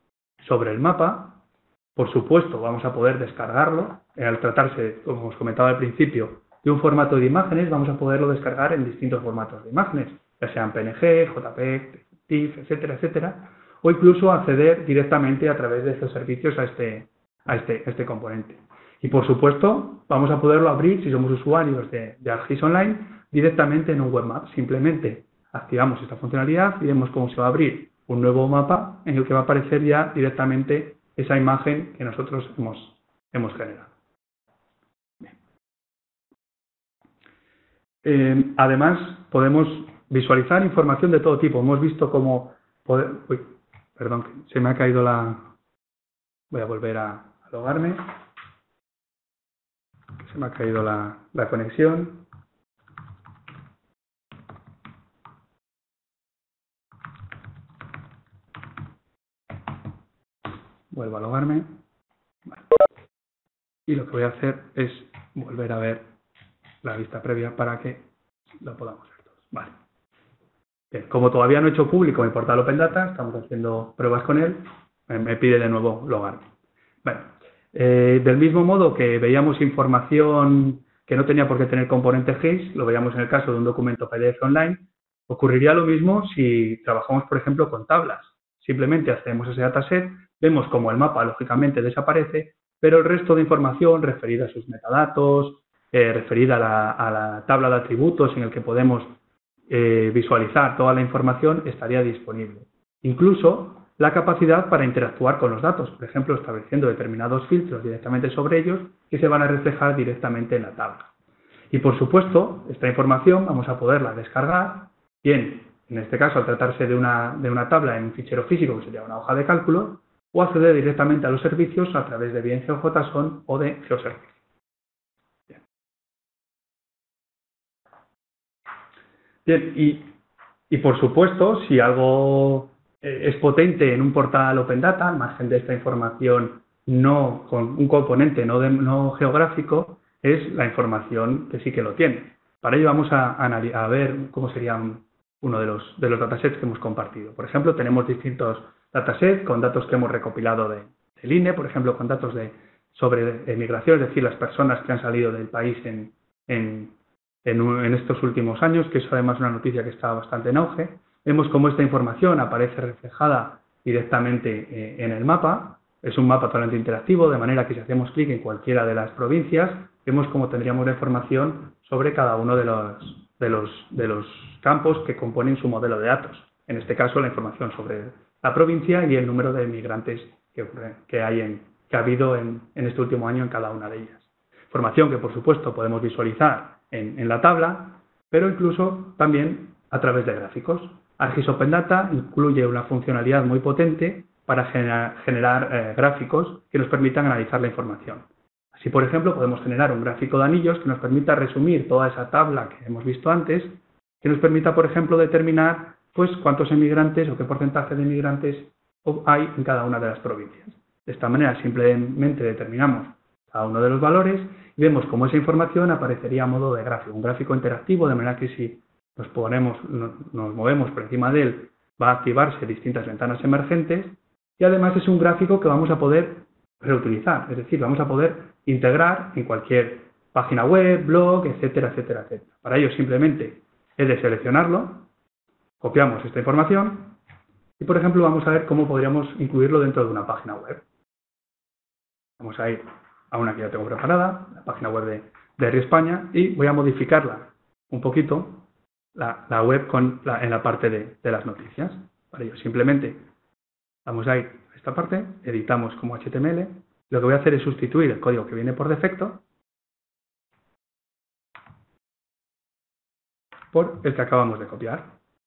S1: sobre el mapa. Por supuesto, vamos a poder descargarlo. Al tratarse, como os comentaba al principio, de un formato de imágenes, vamos a poderlo descargar en distintos formatos de imágenes, ya sean PNG, JPEG, TIFF, etcétera, etcétera, o incluso acceder directamente a través de estos servicios a este componente. Y por supuesto, vamos a poderlo abrir, si somos usuarios de ArcGIS Online, directamente en un webmap. Simplemente activamos esta funcionalidad y vemos cómo se va a abrir un nuevo mapa en el que va a aparecer ya directamente esa imagen que nosotros hemos generado. Además, podemos visualizar información de todo tipo. Hemos visto cómo... perdón, se me ha caído la... Voy a volver a logarme. Se me ha caído la conexión. Vuelvo a logarme. Vale. Y lo que voy a hacer es volver a ver la vista previa para que lo podamos ver todos. Vale. Bien, como todavía no he hecho público mi portal Open Data, estamos haciendo pruebas con él, me pide de nuevo logarme. Bueno, del mismo modo que veíamos información que no tenía por qué tener componente GIS, lo veíamos en el caso de un documento PDF online, ocurriría lo mismo si trabajamos, por ejemplo, con tablas. Simplemente accedemos a ese dataset, vemos como el mapa, lógicamente, desaparece, pero el resto de información referida a sus metadatos, referida a la tabla de atributos en el que podemos visualizar toda la información, estaría disponible. Incluso la capacidad para interactuar con los datos, por ejemplo, estableciendo determinados filtros directamente sobre ellos que se van a reflejar directamente en la tabla. Y por supuesto, esta información vamos a poderla descargar, bien, en este caso al tratarse de una tabla en un fichero físico, que sería una hoja de cálculo, o acceder directamente a los servicios a través de bien GeoJSON o de GeoService. Bien, y por supuesto, si algo es potente en un portal Open Data, al margen de esta información no con un componente no geográfico, es la información que sí que lo tiene. Para ello vamos a ver cómo sería uno de los datasets que hemos compartido. Por ejemplo, tenemos distintos datasets con datos que hemos recopilado del INE, por ejemplo, con datos sobre emigración, es decir, las personas que han salido del país en estos últimos años, que es además una noticia que está bastante en auge. Vemos cómo esta información aparece reflejada directamente en el mapa. Es un mapa totalmente interactivo, de manera que si hacemos clic en cualquiera de las provincias, vemos cómo tendríamos la información sobre cada uno de los campos que componen su modelo de datos. En este caso, la información sobre la provincia y el número de migrantes que ha habido en este último año en cada una de ellas. Información que, por supuesto, podemos visualizar en la tabla, pero incluso también a través de gráficos. ArcGIS Open Data incluye una funcionalidad muy potente para generar gráficos que nos permitan analizar la información. Así, por ejemplo, podemos generar un gráfico de anillos que nos permita resumir toda esa tabla que hemos visto antes, que nos permita, por ejemplo, determinar pues, cuántos emigrantes o qué porcentaje de emigrantes hay en cada una de las provincias. De esta manera, simplemente determinamos cada uno de los valores y vemos cómo esa información aparecería a modo de gráfico, un gráfico interactivo, de manera que si nos movemos por encima de él, va a activarse distintas ventanas emergentes y además es un gráfico que vamos a poder reutilizar, es decir, vamos a poder integrar en cualquier página web, blog, etcétera, etcétera, etcétera. Para ello simplemente he de seleccionarlo, copiamos esta información y, por ejemplo, vamos a ver cómo podríamos incluirlo dentro de una página web. Vamos a ir a una que ya tengo preparada, la página web de España, y voy a modificarla un poquito, la web en la parte de las noticias. Para ello, simplemente vamos a ir a esta parte, editamos como HTML, lo que voy a hacer es sustituir el código que viene por defecto por el que acabamos de copiar.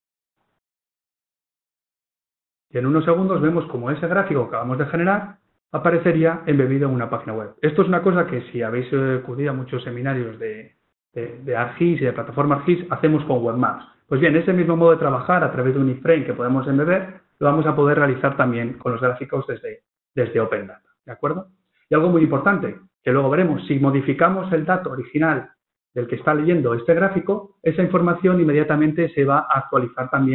S1: Y en unos segundos vemos como ese gráfico que acabamos de generar aparecería embebido en una página web. Esto es una cosa que si habéis acudido a muchos seminarios de ArcGIS y de plataforma ArcGIS, hacemos con webmaps. Pues bien, ese mismo modo de trabajar a través de un iframe que podemos embeber, lo vamos a poder realizar también con los gráficos desde Open Data. ¿De acuerdo? Y algo muy importante, que luego veremos, si modificamos el dato original del que está leyendo este gráfico, esa información inmediatamente se va a actualizar también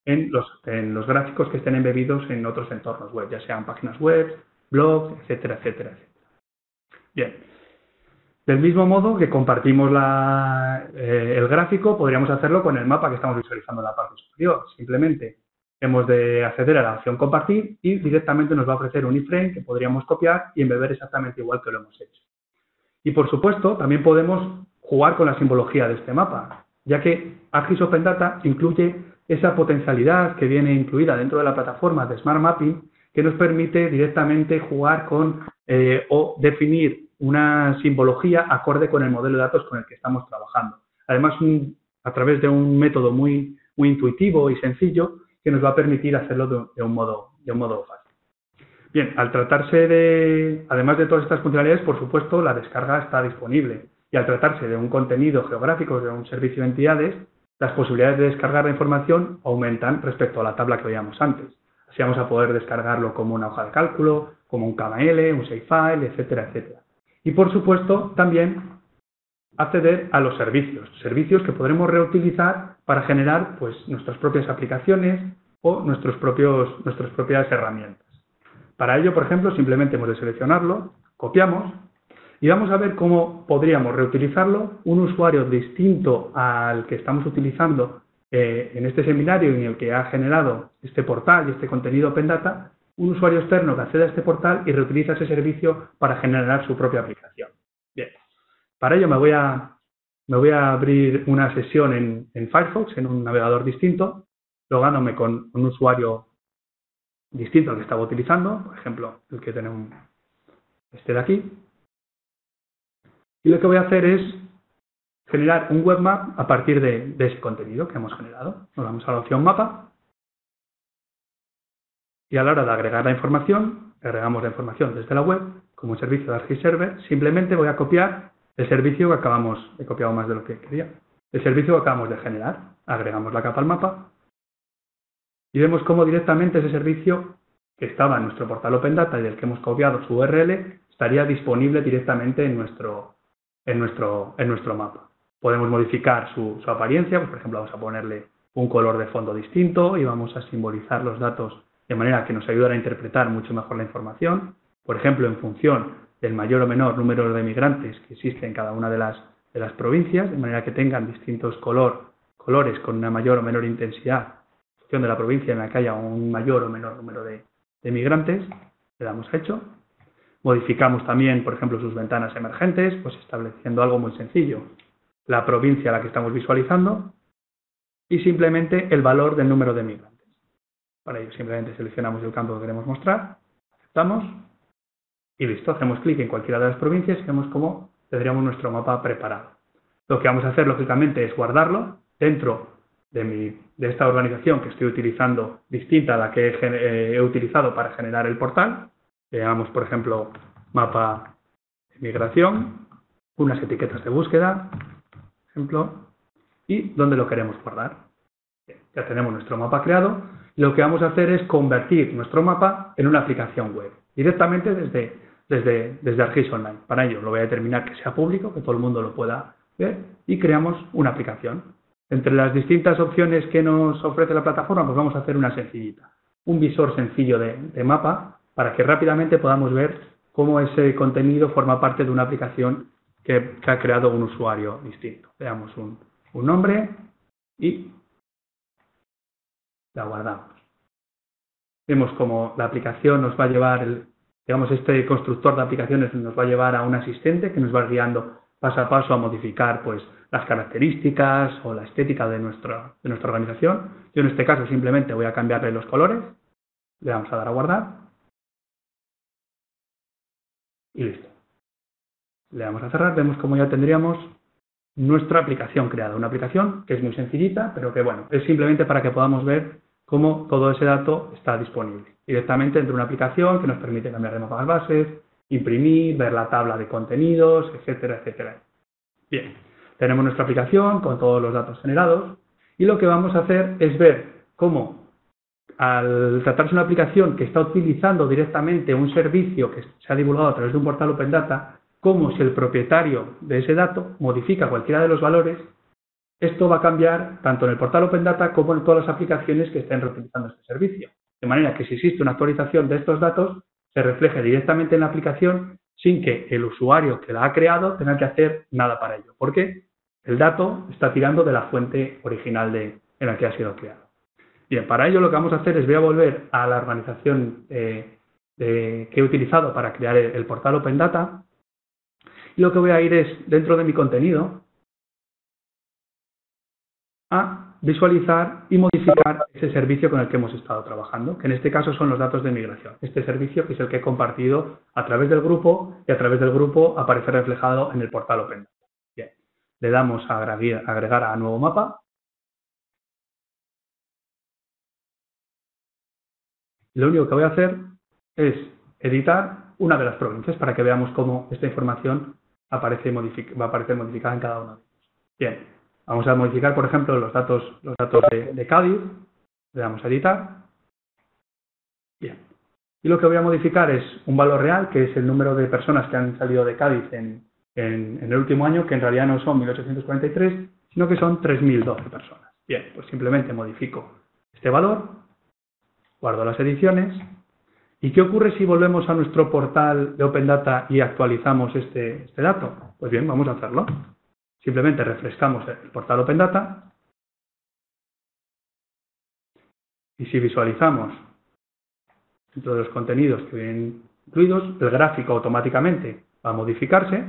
S1: en los gráficos que estén embebidos en otros entornos web, ya sean páginas web, blogs, etcétera, etcétera, etcétera. Bien. Del mismo modo que compartimos el gráfico, podríamos hacerlo con el mapa que estamos visualizando en la parte superior. Simplemente hemos de acceder a la opción compartir y directamente nos va a ofrecer un iframe que podríamos copiar y embeber exactamente igual que lo hemos hecho. Y por supuesto, también podemos jugar con la simbología de este mapa, ya que ArcGIS Open Data incluye esa potencialidad que viene incluida dentro de la plataforma de Smart Mapping que nos permite directamente jugar con o definir una simbología acorde con el modelo de datos con el que estamos trabajando. Además, a través de un método muy intuitivo y sencillo que nos va a permitir hacerlo de un modo fácil. Bien, al tratarse además de todas estas funcionalidades, por supuesto, la descarga está disponible. Y al tratarse de un contenido geográfico, de un servicio de entidades, las posibilidades de descargar la información aumentan respecto a la tabla que veíamos antes. Así vamos a poder descargarlo como una hoja de cálculo, como un KML, un shapefile, etcétera, etcétera. Y por supuesto, también acceder a los servicios que podremos reutilizar para generar pues, nuestras propias aplicaciones o nuestras propias herramientas. Para ello, por ejemplo, simplemente hemos de seleccionarlo, copiamos y vamos a ver cómo podríamos reutilizarlo un usuario distinto al que estamos utilizando en este seminario en el que ha generado este portal y este contenido Open Data, un usuario externo que accede a este portal y reutiliza ese servicio para generar su propia aplicación. Bien, para ello me voy a abrir una sesión en Firefox, en un navegador distinto, logándome con un usuario distinto al que estaba utilizando, por ejemplo, el que tenemos este de aquí. Y lo que voy a hacer es generar un webmap a partir de ese contenido que hemos generado. Nos vamos a la opción mapa. Y a la hora de agregar la información, agregamos la información desde la web, como un servicio de ArcGIS Server, simplemente voy a copiar el servicio que he copiado más de lo que quería, el servicio que acabamos de generar. Agregamos la capa al mapa y vemos cómo directamente ese servicio que estaba en nuestro portal Open Data y del que hemos copiado su URL estaría disponible directamente en nuestro mapa. Podemos modificar su apariencia, pues, por ejemplo, vamos a ponerle un color de fondo distinto y vamos a simbolizar los datos de manera que nos ayudará a interpretar mucho mejor la información, por ejemplo, en función del mayor o menor número de migrantes que existe en cada una de las provincias, de manera que tengan distintos colores con una mayor o menor intensidad en función de la provincia en la que haya un mayor o menor número de migrantes. Le damos a hecho. Modificamos también, por ejemplo, sus ventanas emergentes, pues estableciendo algo muy sencillo, la provincia a la que estamos visualizando y simplemente el valor del número de migrantes. Para ello simplemente seleccionamos el campo que queremos mostrar, aceptamos y listo. Hacemos clic en cualquiera de las provincias y vemos cómo tendríamos nuestro mapa preparado. Lo que vamos a hacer, lógicamente, es guardarlo dentro de esta organización que estoy utilizando, distinta a la que he utilizado para generar el portal. Le llamamos, por ejemplo, mapa de migración, unas etiquetas de búsqueda, por ejemplo, y dónde lo queremos guardar. Ya tenemos nuestro mapa creado. Lo que vamos a hacer es convertir nuestro mapa en una aplicación web, directamente desde ArcGIS Online. Para ello lo voy a determinar que sea público, que todo el mundo lo pueda ver, y creamos una aplicación. Entre las distintas opciones que nos ofrece la plataforma, pues vamos a hacer una sencillita. Un visor sencillo de mapa para que rápidamente podamos ver cómo ese contenido forma parte de una aplicación que ha creado un usuario distinto. Le damos un nombre y la guardamos. Vemos como la aplicación nos va a llevar, este constructor de aplicaciones nos va a llevar a un asistente que nos va guiando paso a paso a modificar pues, las características o la estética de nuestra organización. Yo en este caso simplemente voy a cambiarle los colores, le vamos a dar a guardar y listo. Le damos a cerrar, vemos como ya tendríamos nuestra aplicación creada. Una aplicación que es muy sencillita, pero que bueno, es simplemente para que podamos ver cómo todo ese dato está disponible directamente dentro de una aplicación que nos permite cambiar de mapas bases, imprimir, ver la tabla de contenidos, etcétera, etcétera. Bien, tenemos nuestra aplicación con todos los datos generados y lo que vamos a hacer es ver cómo, al tratarse de una aplicación que está utilizando directamente un servicio que se ha divulgado a través de un portal Open Data, cómo si el propietario de ese dato modifica cualquiera de los valores, Esto va a cambiar tanto en el portal Open Data como en todas las aplicaciones que estén reutilizando este servicio. De manera que si existe una actualización de estos datos, se refleje directamente en la aplicación sin que el usuario que la ha creado tenga que hacer nada para ello. Porque el dato está tirando de la fuente original en la que ha sido creado. Bien, para ello lo que vamos a hacer es voy a volver a la organización que he utilizado para crear el portal Open Data. Y lo que voy a ir es, dentro de mi contenido, a visualizar y modificar ese servicio con el que hemos estado trabajando, que en este caso son los datos de migración. Este servicio que es el que he compartido a través del grupo y a través del grupo aparece reflejado en el portal Open Data. Bien, le damos a agregar a nuevo mapa. Lo único que voy a hacer es editar una de las provincias para que veamos cómo esta información va a aparecer modificada en cada una de ellas. Bien, vamos a modificar, por ejemplo, los datos de Cádiz. Le damos a editar. Bien. Y lo que voy a modificar es un valor real, que es el número de personas que han salido de Cádiz en el último año, que en realidad no son 1843, sino que son 3012 personas. Bien, pues simplemente modifico este valor, guardo las ediciones. ¿Y qué ocurre si volvemos a nuestro portal de Open Data y actualizamos este dato? Pues bien, vamos a hacerlo. Simplemente refrescamos el portal Open Data y si visualizamos dentro de los contenidos que vienen incluidos, el gráfico automáticamente va a modificarse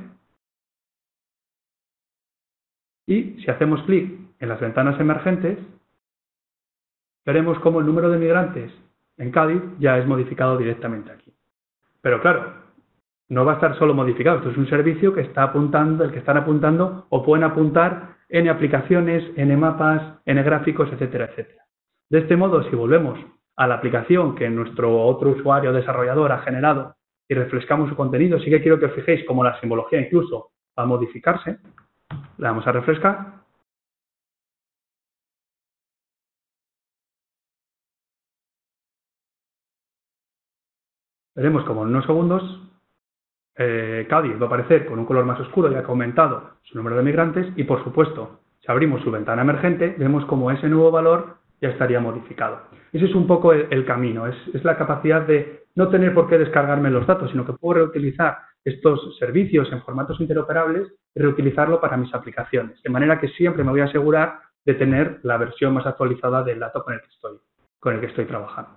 S1: y si hacemos clic en las ventanas emergentes, veremos cómo el número de migrantes en Cádiz ya es modificado directamente aquí. Pero claro, no va a estar solo modificado, esto es un servicio que está apuntando, el que están apuntando o pueden apuntar N aplicaciones, N mapas, N gráficos, etcétera, etcétera. De este modo, si volvemos a la aplicación que nuestro otro usuario desarrollador ha generado y refrescamos su contenido, sí que quiero que os fijéis cómo la simbología incluso va a modificarse. Le damos a refrescar. Veremos como en unos segundos Cádiz va a aparecer con un color más oscuro ya que ha aumentado su número de migrantes y, por supuesto, si abrimos su ventana emergente, vemos como ese nuevo valor ya estaría modificado. Ese es un poco el camino, es la capacidad de no tener por qué descargarme los datos, sino que puedo reutilizar estos servicios en formatos interoperables y reutilizarlo para mis aplicaciones, de manera que siempre me voy a asegurar de tener la versión más actualizada del dato con el que estoy trabajando.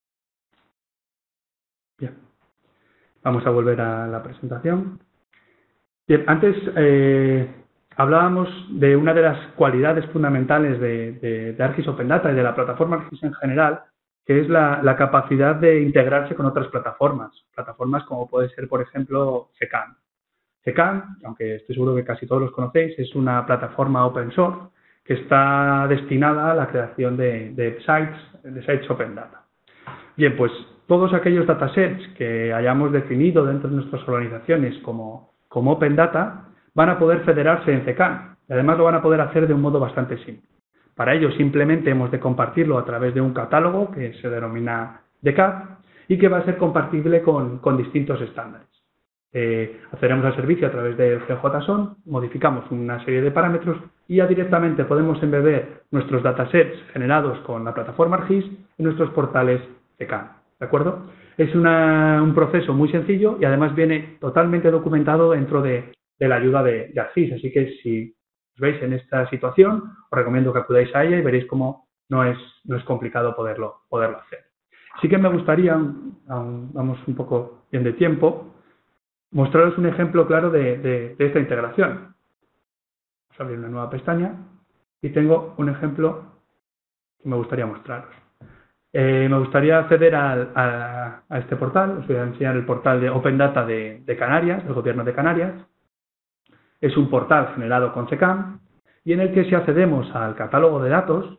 S1: Bien. Vamos a volver a la presentación. Bien, antes hablábamos de una de las cualidades fundamentales de ArcGIS Open Data y de la plataforma ArcGIS en general, que es la capacidad de integrarse con otras plataformas como puede ser, por ejemplo, CECAN. CECAN, aunque estoy seguro que casi todos los conocéis, es una plataforma open source que está destinada a la creación de sites Open Data. Bien, pues todos aquellos datasets que hayamos definido dentro de nuestras organizaciones como Open Data van a poder federarse en CECAN y además lo van a poder hacer de un modo bastante simple. Para ello simplemente hemos de compartirlo a través de un catálogo que se denomina DCAT y que va a ser compatible con distintos estándares. Accederemos al servicio a través del GJSON, modificamos una serie de parámetros y ya directamente podemos embeber nuestros datasets generados con la plataforma ArcGIS en nuestros portales CECAN. ¿De acuerdo? Es un proceso muy sencillo y además viene totalmente documentado dentro de la ayuda de ArcGIS. Así que si os veis en esta situación, os recomiendo que acudáis a ella y veréis cómo no es complicado poderlo hacer. Sí que me gustaría, vamos un poco bien de tiempo, mostraros un ejemplo claro de esta integración. Vamos a abrir una nueva pestaña y tengo un ejemplo que me gustaría mostraros. Me gustaría acceder a este portal. Os voy a enseñar el portal de Open Data de Canarias, del Gobierno de Canarias. Es un portal generado con CECAN y en el que si accedemos al catálogo de datos,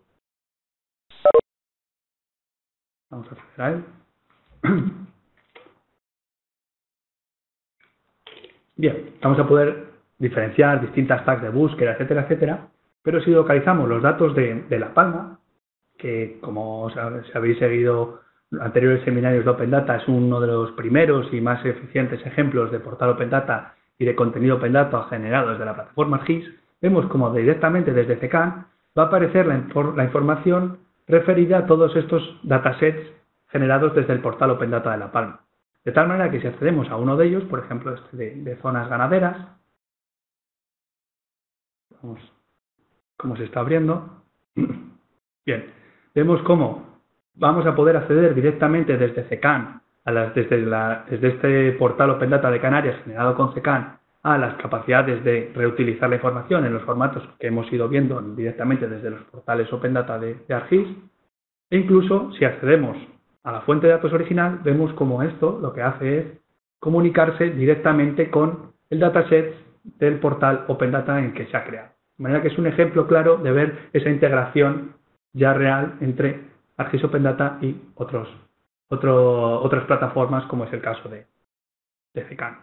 S1: vamos a acceder a él. Bien, vamos a poder diferenciar distintas tags de búsqueda, etcétera, etcétera, pero si localizamos los datos de La Palma, que como si habéis seguido anteriores seminarios de Open Data, es uno de los primeros y más eficientes ejemplos de portal Open Data y de contenido Open Data generado desde la plataforma ArcGIS, vemos como directamente desde CECAN va a aparecer la información referida a todos estos datasets generados desde el portal Open Data de La Palma. De tal manera que si accedemos a uno de ellos, por ejemplo este de zonas ganaderas, vamos cómo se está abriendo. Bien, vemos cómo vamos a poder acceder directamente desde CECAN, desde este portal Open Data de Canarias generado con CECAN, a las capacidades de reutilizar la información en los formatos que hemos ido viendo directamente desde los portales Open Data de ArcGIS. E incluso si accedemos a la fuente de datos original, vemos cómo esto lo que hace es comunicarse directamente con el dataset del portal Open Data en que se ha creado. De manera que es un ejemplo claro de ver esa integración ya real entre ArcGIS Open Data y otras plataformas, como es el caso de CECAN.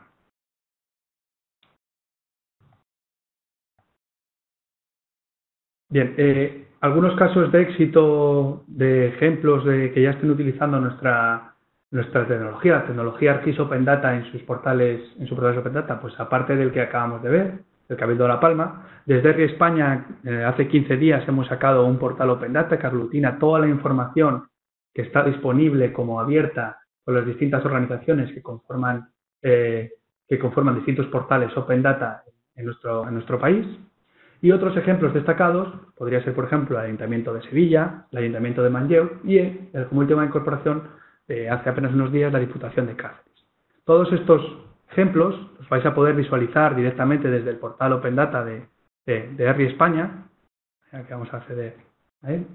S1: Bien, algunos casos de éxito, de ejemplos de que ya estén utilizando nuestra tecnología, la tecnología ArcGIS Open Data en sus portales Open Data, pues aparte del que acabamos de ver, el Cabildo de La Palma, desde RI España hace 15 días hemos sacado un portal Open Data que aglutina toda la información que está disponible como abierta por las distintas organizaciones que conforman distintos portales Open Data en nuestro país. Y otros ejemplos destacados podría ser, por ejemplo, el Ayuntamiento de Sevilla, el Ayuntamiento de Manlleu y, como última incorporación, hace apenas unos días, la Diputación de Cáceres. Todos estos ejemplos los vais a poder visualizar directamente desde el portal Open Data de RI España. Aquí vamos a acceder a él.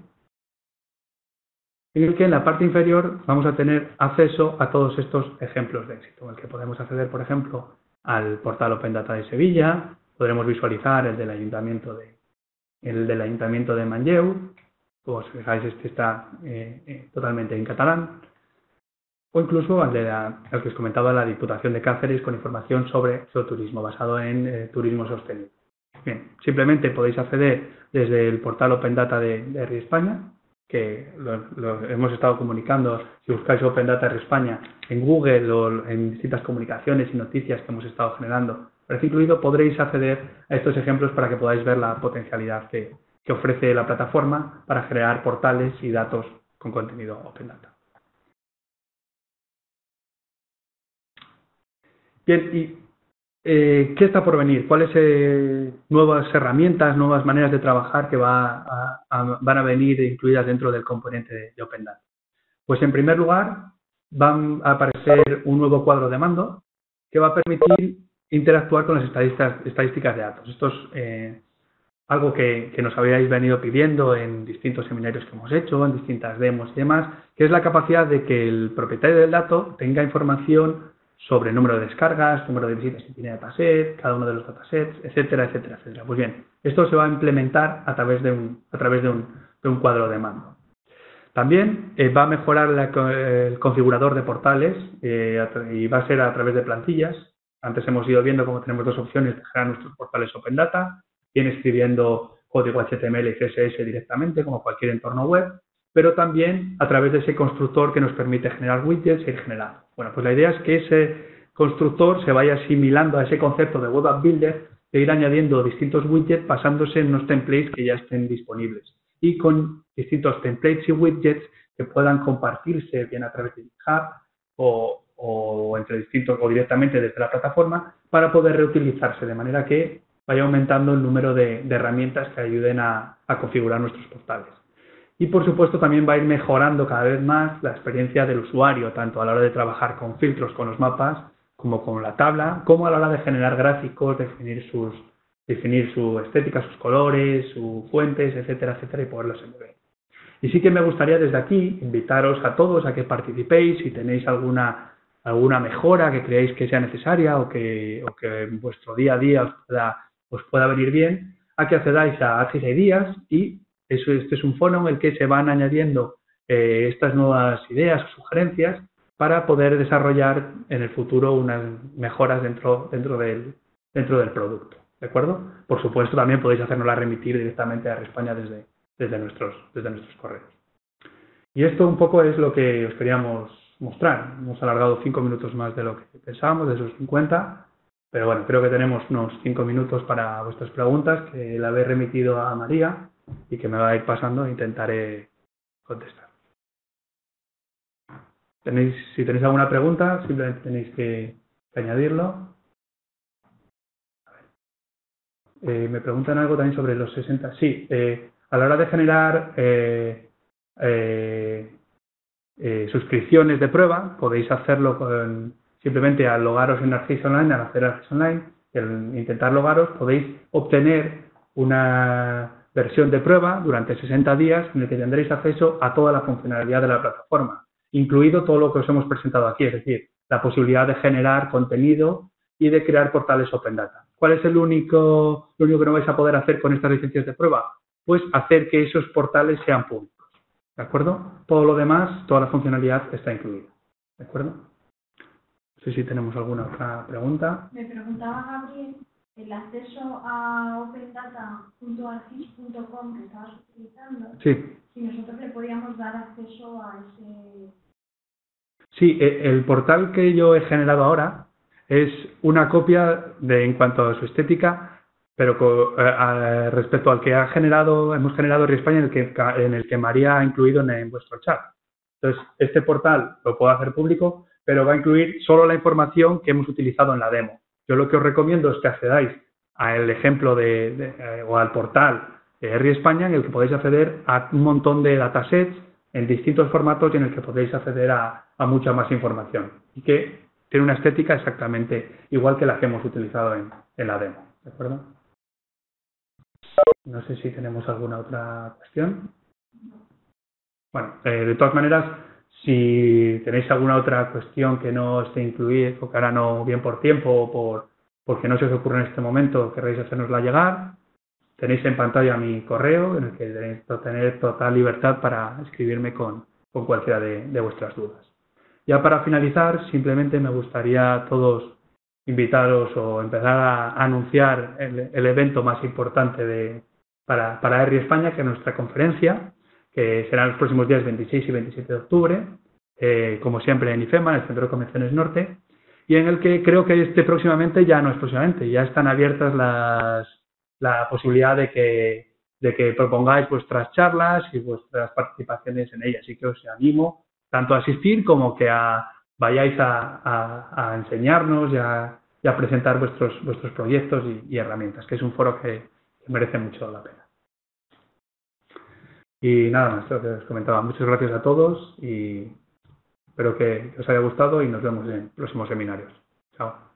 S1: En el que en la parte inferior vamos a tener acceso a todos estos ejemplos de éxito, en el que podemos acceder, por ejemplo, al portal Open Data de Sevilla, podremos visualizar el del Ayuntamiento de Manlleu. Como os fijáis, este está totalmente en catalán. O incluso al que os comentaba, la Diputación de Cáceres, con información sobre turismo, basado en turismo sostenible. Bien, simplemente podéis acceder desde el portal Open Data de RI España, que lo hemos estado comunicando. Si buscáis Open Data RI España en Google o en distintas comunicaciones y noticias que hemos estado generando, incluido, podréis acceder a estos ejemplos para que podáis ver la potencialidad que ofrece la plataforma para crear portales y datos con contenido Open Data. Bien, ¿y qué está por venir? ¿Cuáles nuevas herramientas, nuevas maneras de trabajar que van a venir incluidas dentro del componente de Open Data? Pues en primer lugar, van a aparecer un nuevo cuadro de mando que va a permitir interactuar con las estadísticas de datos. Esto es algo que nos habíais venido pidiendo en distintos seminarios que hemos hecho, en distintas demos y demás, que es la capacidad de que el propietario del dato tenga información sobre el número de descargas, número de visitas que tiene dataset, cada uno de los datasets, etcétera, etcétera, etcétera. Pues bien, esto se va a implementar a través de un cuadro de mando. También va a mejorar el configurador de portales y va a ser a través de plantillas. Antes hemos ido viendo cómo tenemos dos opciones de generar nuestros portales Open Data, bien escribiendo código HTML y CSS directamente, como cualquier entorno web, pero también a través de ese constructor que nos permite generar widgets e ir generando. Bueno, pues la idea es que ese constructor se vaya asimilando a ese concepto de Web App Builder, de ir añadiendo distintos widgets basándose en unos templates que ya estén disponibles y con distintos templates y widgets que puedan compartirse bien a través de GitHub o entre distintos o directamente desde la plataforma para poder reutilizarse, de manera que vaya aumentando el número de herramientas que ayuden a configurar nuestros portales. Y por supuesto también va a ir mejorando cada vez más la experiencia del usuario, tanto a la hora de trabajar con filtros con los mapas, como con la tabla, como a la hora de generar gráficos, definir su estética, sus colores, sus fuentes, etcétera, etcétera, y poderlos envolver. Y sí que me gustaría desde aquí invitaros a todos a que participéis si tenéis alguna mejora que creáis que sea necesaria o que en vuestro día a día os pueda venir bien, a que accedáis a ArcGIS Ideas y este es un foro en el que se van añadiendo estas nuevas ideas o sugerencias para poder desarrollar en el futuro unas mejoras dentro del producto. ¿De acuerdo? Por supuesto, también podéis hacérnosla remitir directamente a RI España desde nuestros correos. Y esto un poco es lo que os queríamos mostrar. Hemos alargado 5 minutos más de lo que pensábamos, de esos 50. Pero bueno, creo que tenemos unos 5 minutos para vuestras preguntas, que la habéis remitido a María y que me va a ir pasando e intentaré contestar. Si tenéis alguna pregunta, simplemente tenéis que añadirlo. Me preguntan algo también sobre los 60. Sí, a la hora de generar suscripciones de prueba, podéis hacerlo simplemente al logaros en ArcGIS Online, al hacer ArcGIS Online, y al intentar logaros, podéis obtener una versión de prueba durante 60 días en el que tendréis acceso a toda la funcionalidad de la plataforma, incluido todo lo que os hemos presentado aquí, es decir, la posibilidad de generar contenido y de crear portales Open Data. ¿Cuál es lo único que no vais a poder hacer con estas licencias de prueba? Pues hacer que esos portales sean públicos. ¿De acuerdo? Todo lo demás, toda la funcionalidad está incluida. ¿De acuerdo? No sé si tenemos alguna otra pregunta.
S2: Me preguntaba Gabriel, el acceso a opendata.argis.com que estabas utilizando,
S1: sí.
S2: Si nosotros le podíamos dar acceso a ese...
S1: Sí, el portal que yo he generado ahora es una copia en cuanto a su estética, pero respecto al que hemos generado en España, en el que María ha incluido en vuestro chat. Entonces, este portal lo puedo hacer público, pero va a incluir solo la información que hemos utilizado en la demo. Yo lo que os recomiendo es que accedáis al ejemplo o al portal de RI España, en el que podéis acceder a un montón de datasets en distintos formatos y en el que podéis acceder a mucha más información. Y que tiene una estética exactamente igual que la que hemos utilizado en la demo. ¿De acuerdo? No sé si tenemos alguna otra cuestión. Bueno, de todas maneras, si tenéis alguna otra cuestión que no esté incluida, o que ahora no, bien por tiempo o porque no se os ocurre en este momento, querréis hacérnosla llegar, tenéis en pantalla mi correo, en el que tenéis tener total libertad para escribirme con cualquiera de vuestras dudas. Ya para finalizar, simplemente me gustaría a todos invitaros o empezar a anunciar el evento más importante para RI España, que es nuestra conferencia, que será los próximos días 26 y 27 de octubre, como siempre en IFEMA, en el Centro de Convenciones Norte, y en el que creo que próximamente, ya no es próximamente, ya están abiertas la posibilidad de que propongáis vuestras charlas y vuestras participaciones en ellas. Así que os animo tanto a asistir como que vayáis a enseñarnos y a presentar vuestros proyectos y herramientas, que es un foro que merece mucho la pena. Y nada más, lo que os comentaba. Muchas gracias a todos y espero que os haya gustado y nos vemos en próximos seminarios. Chao.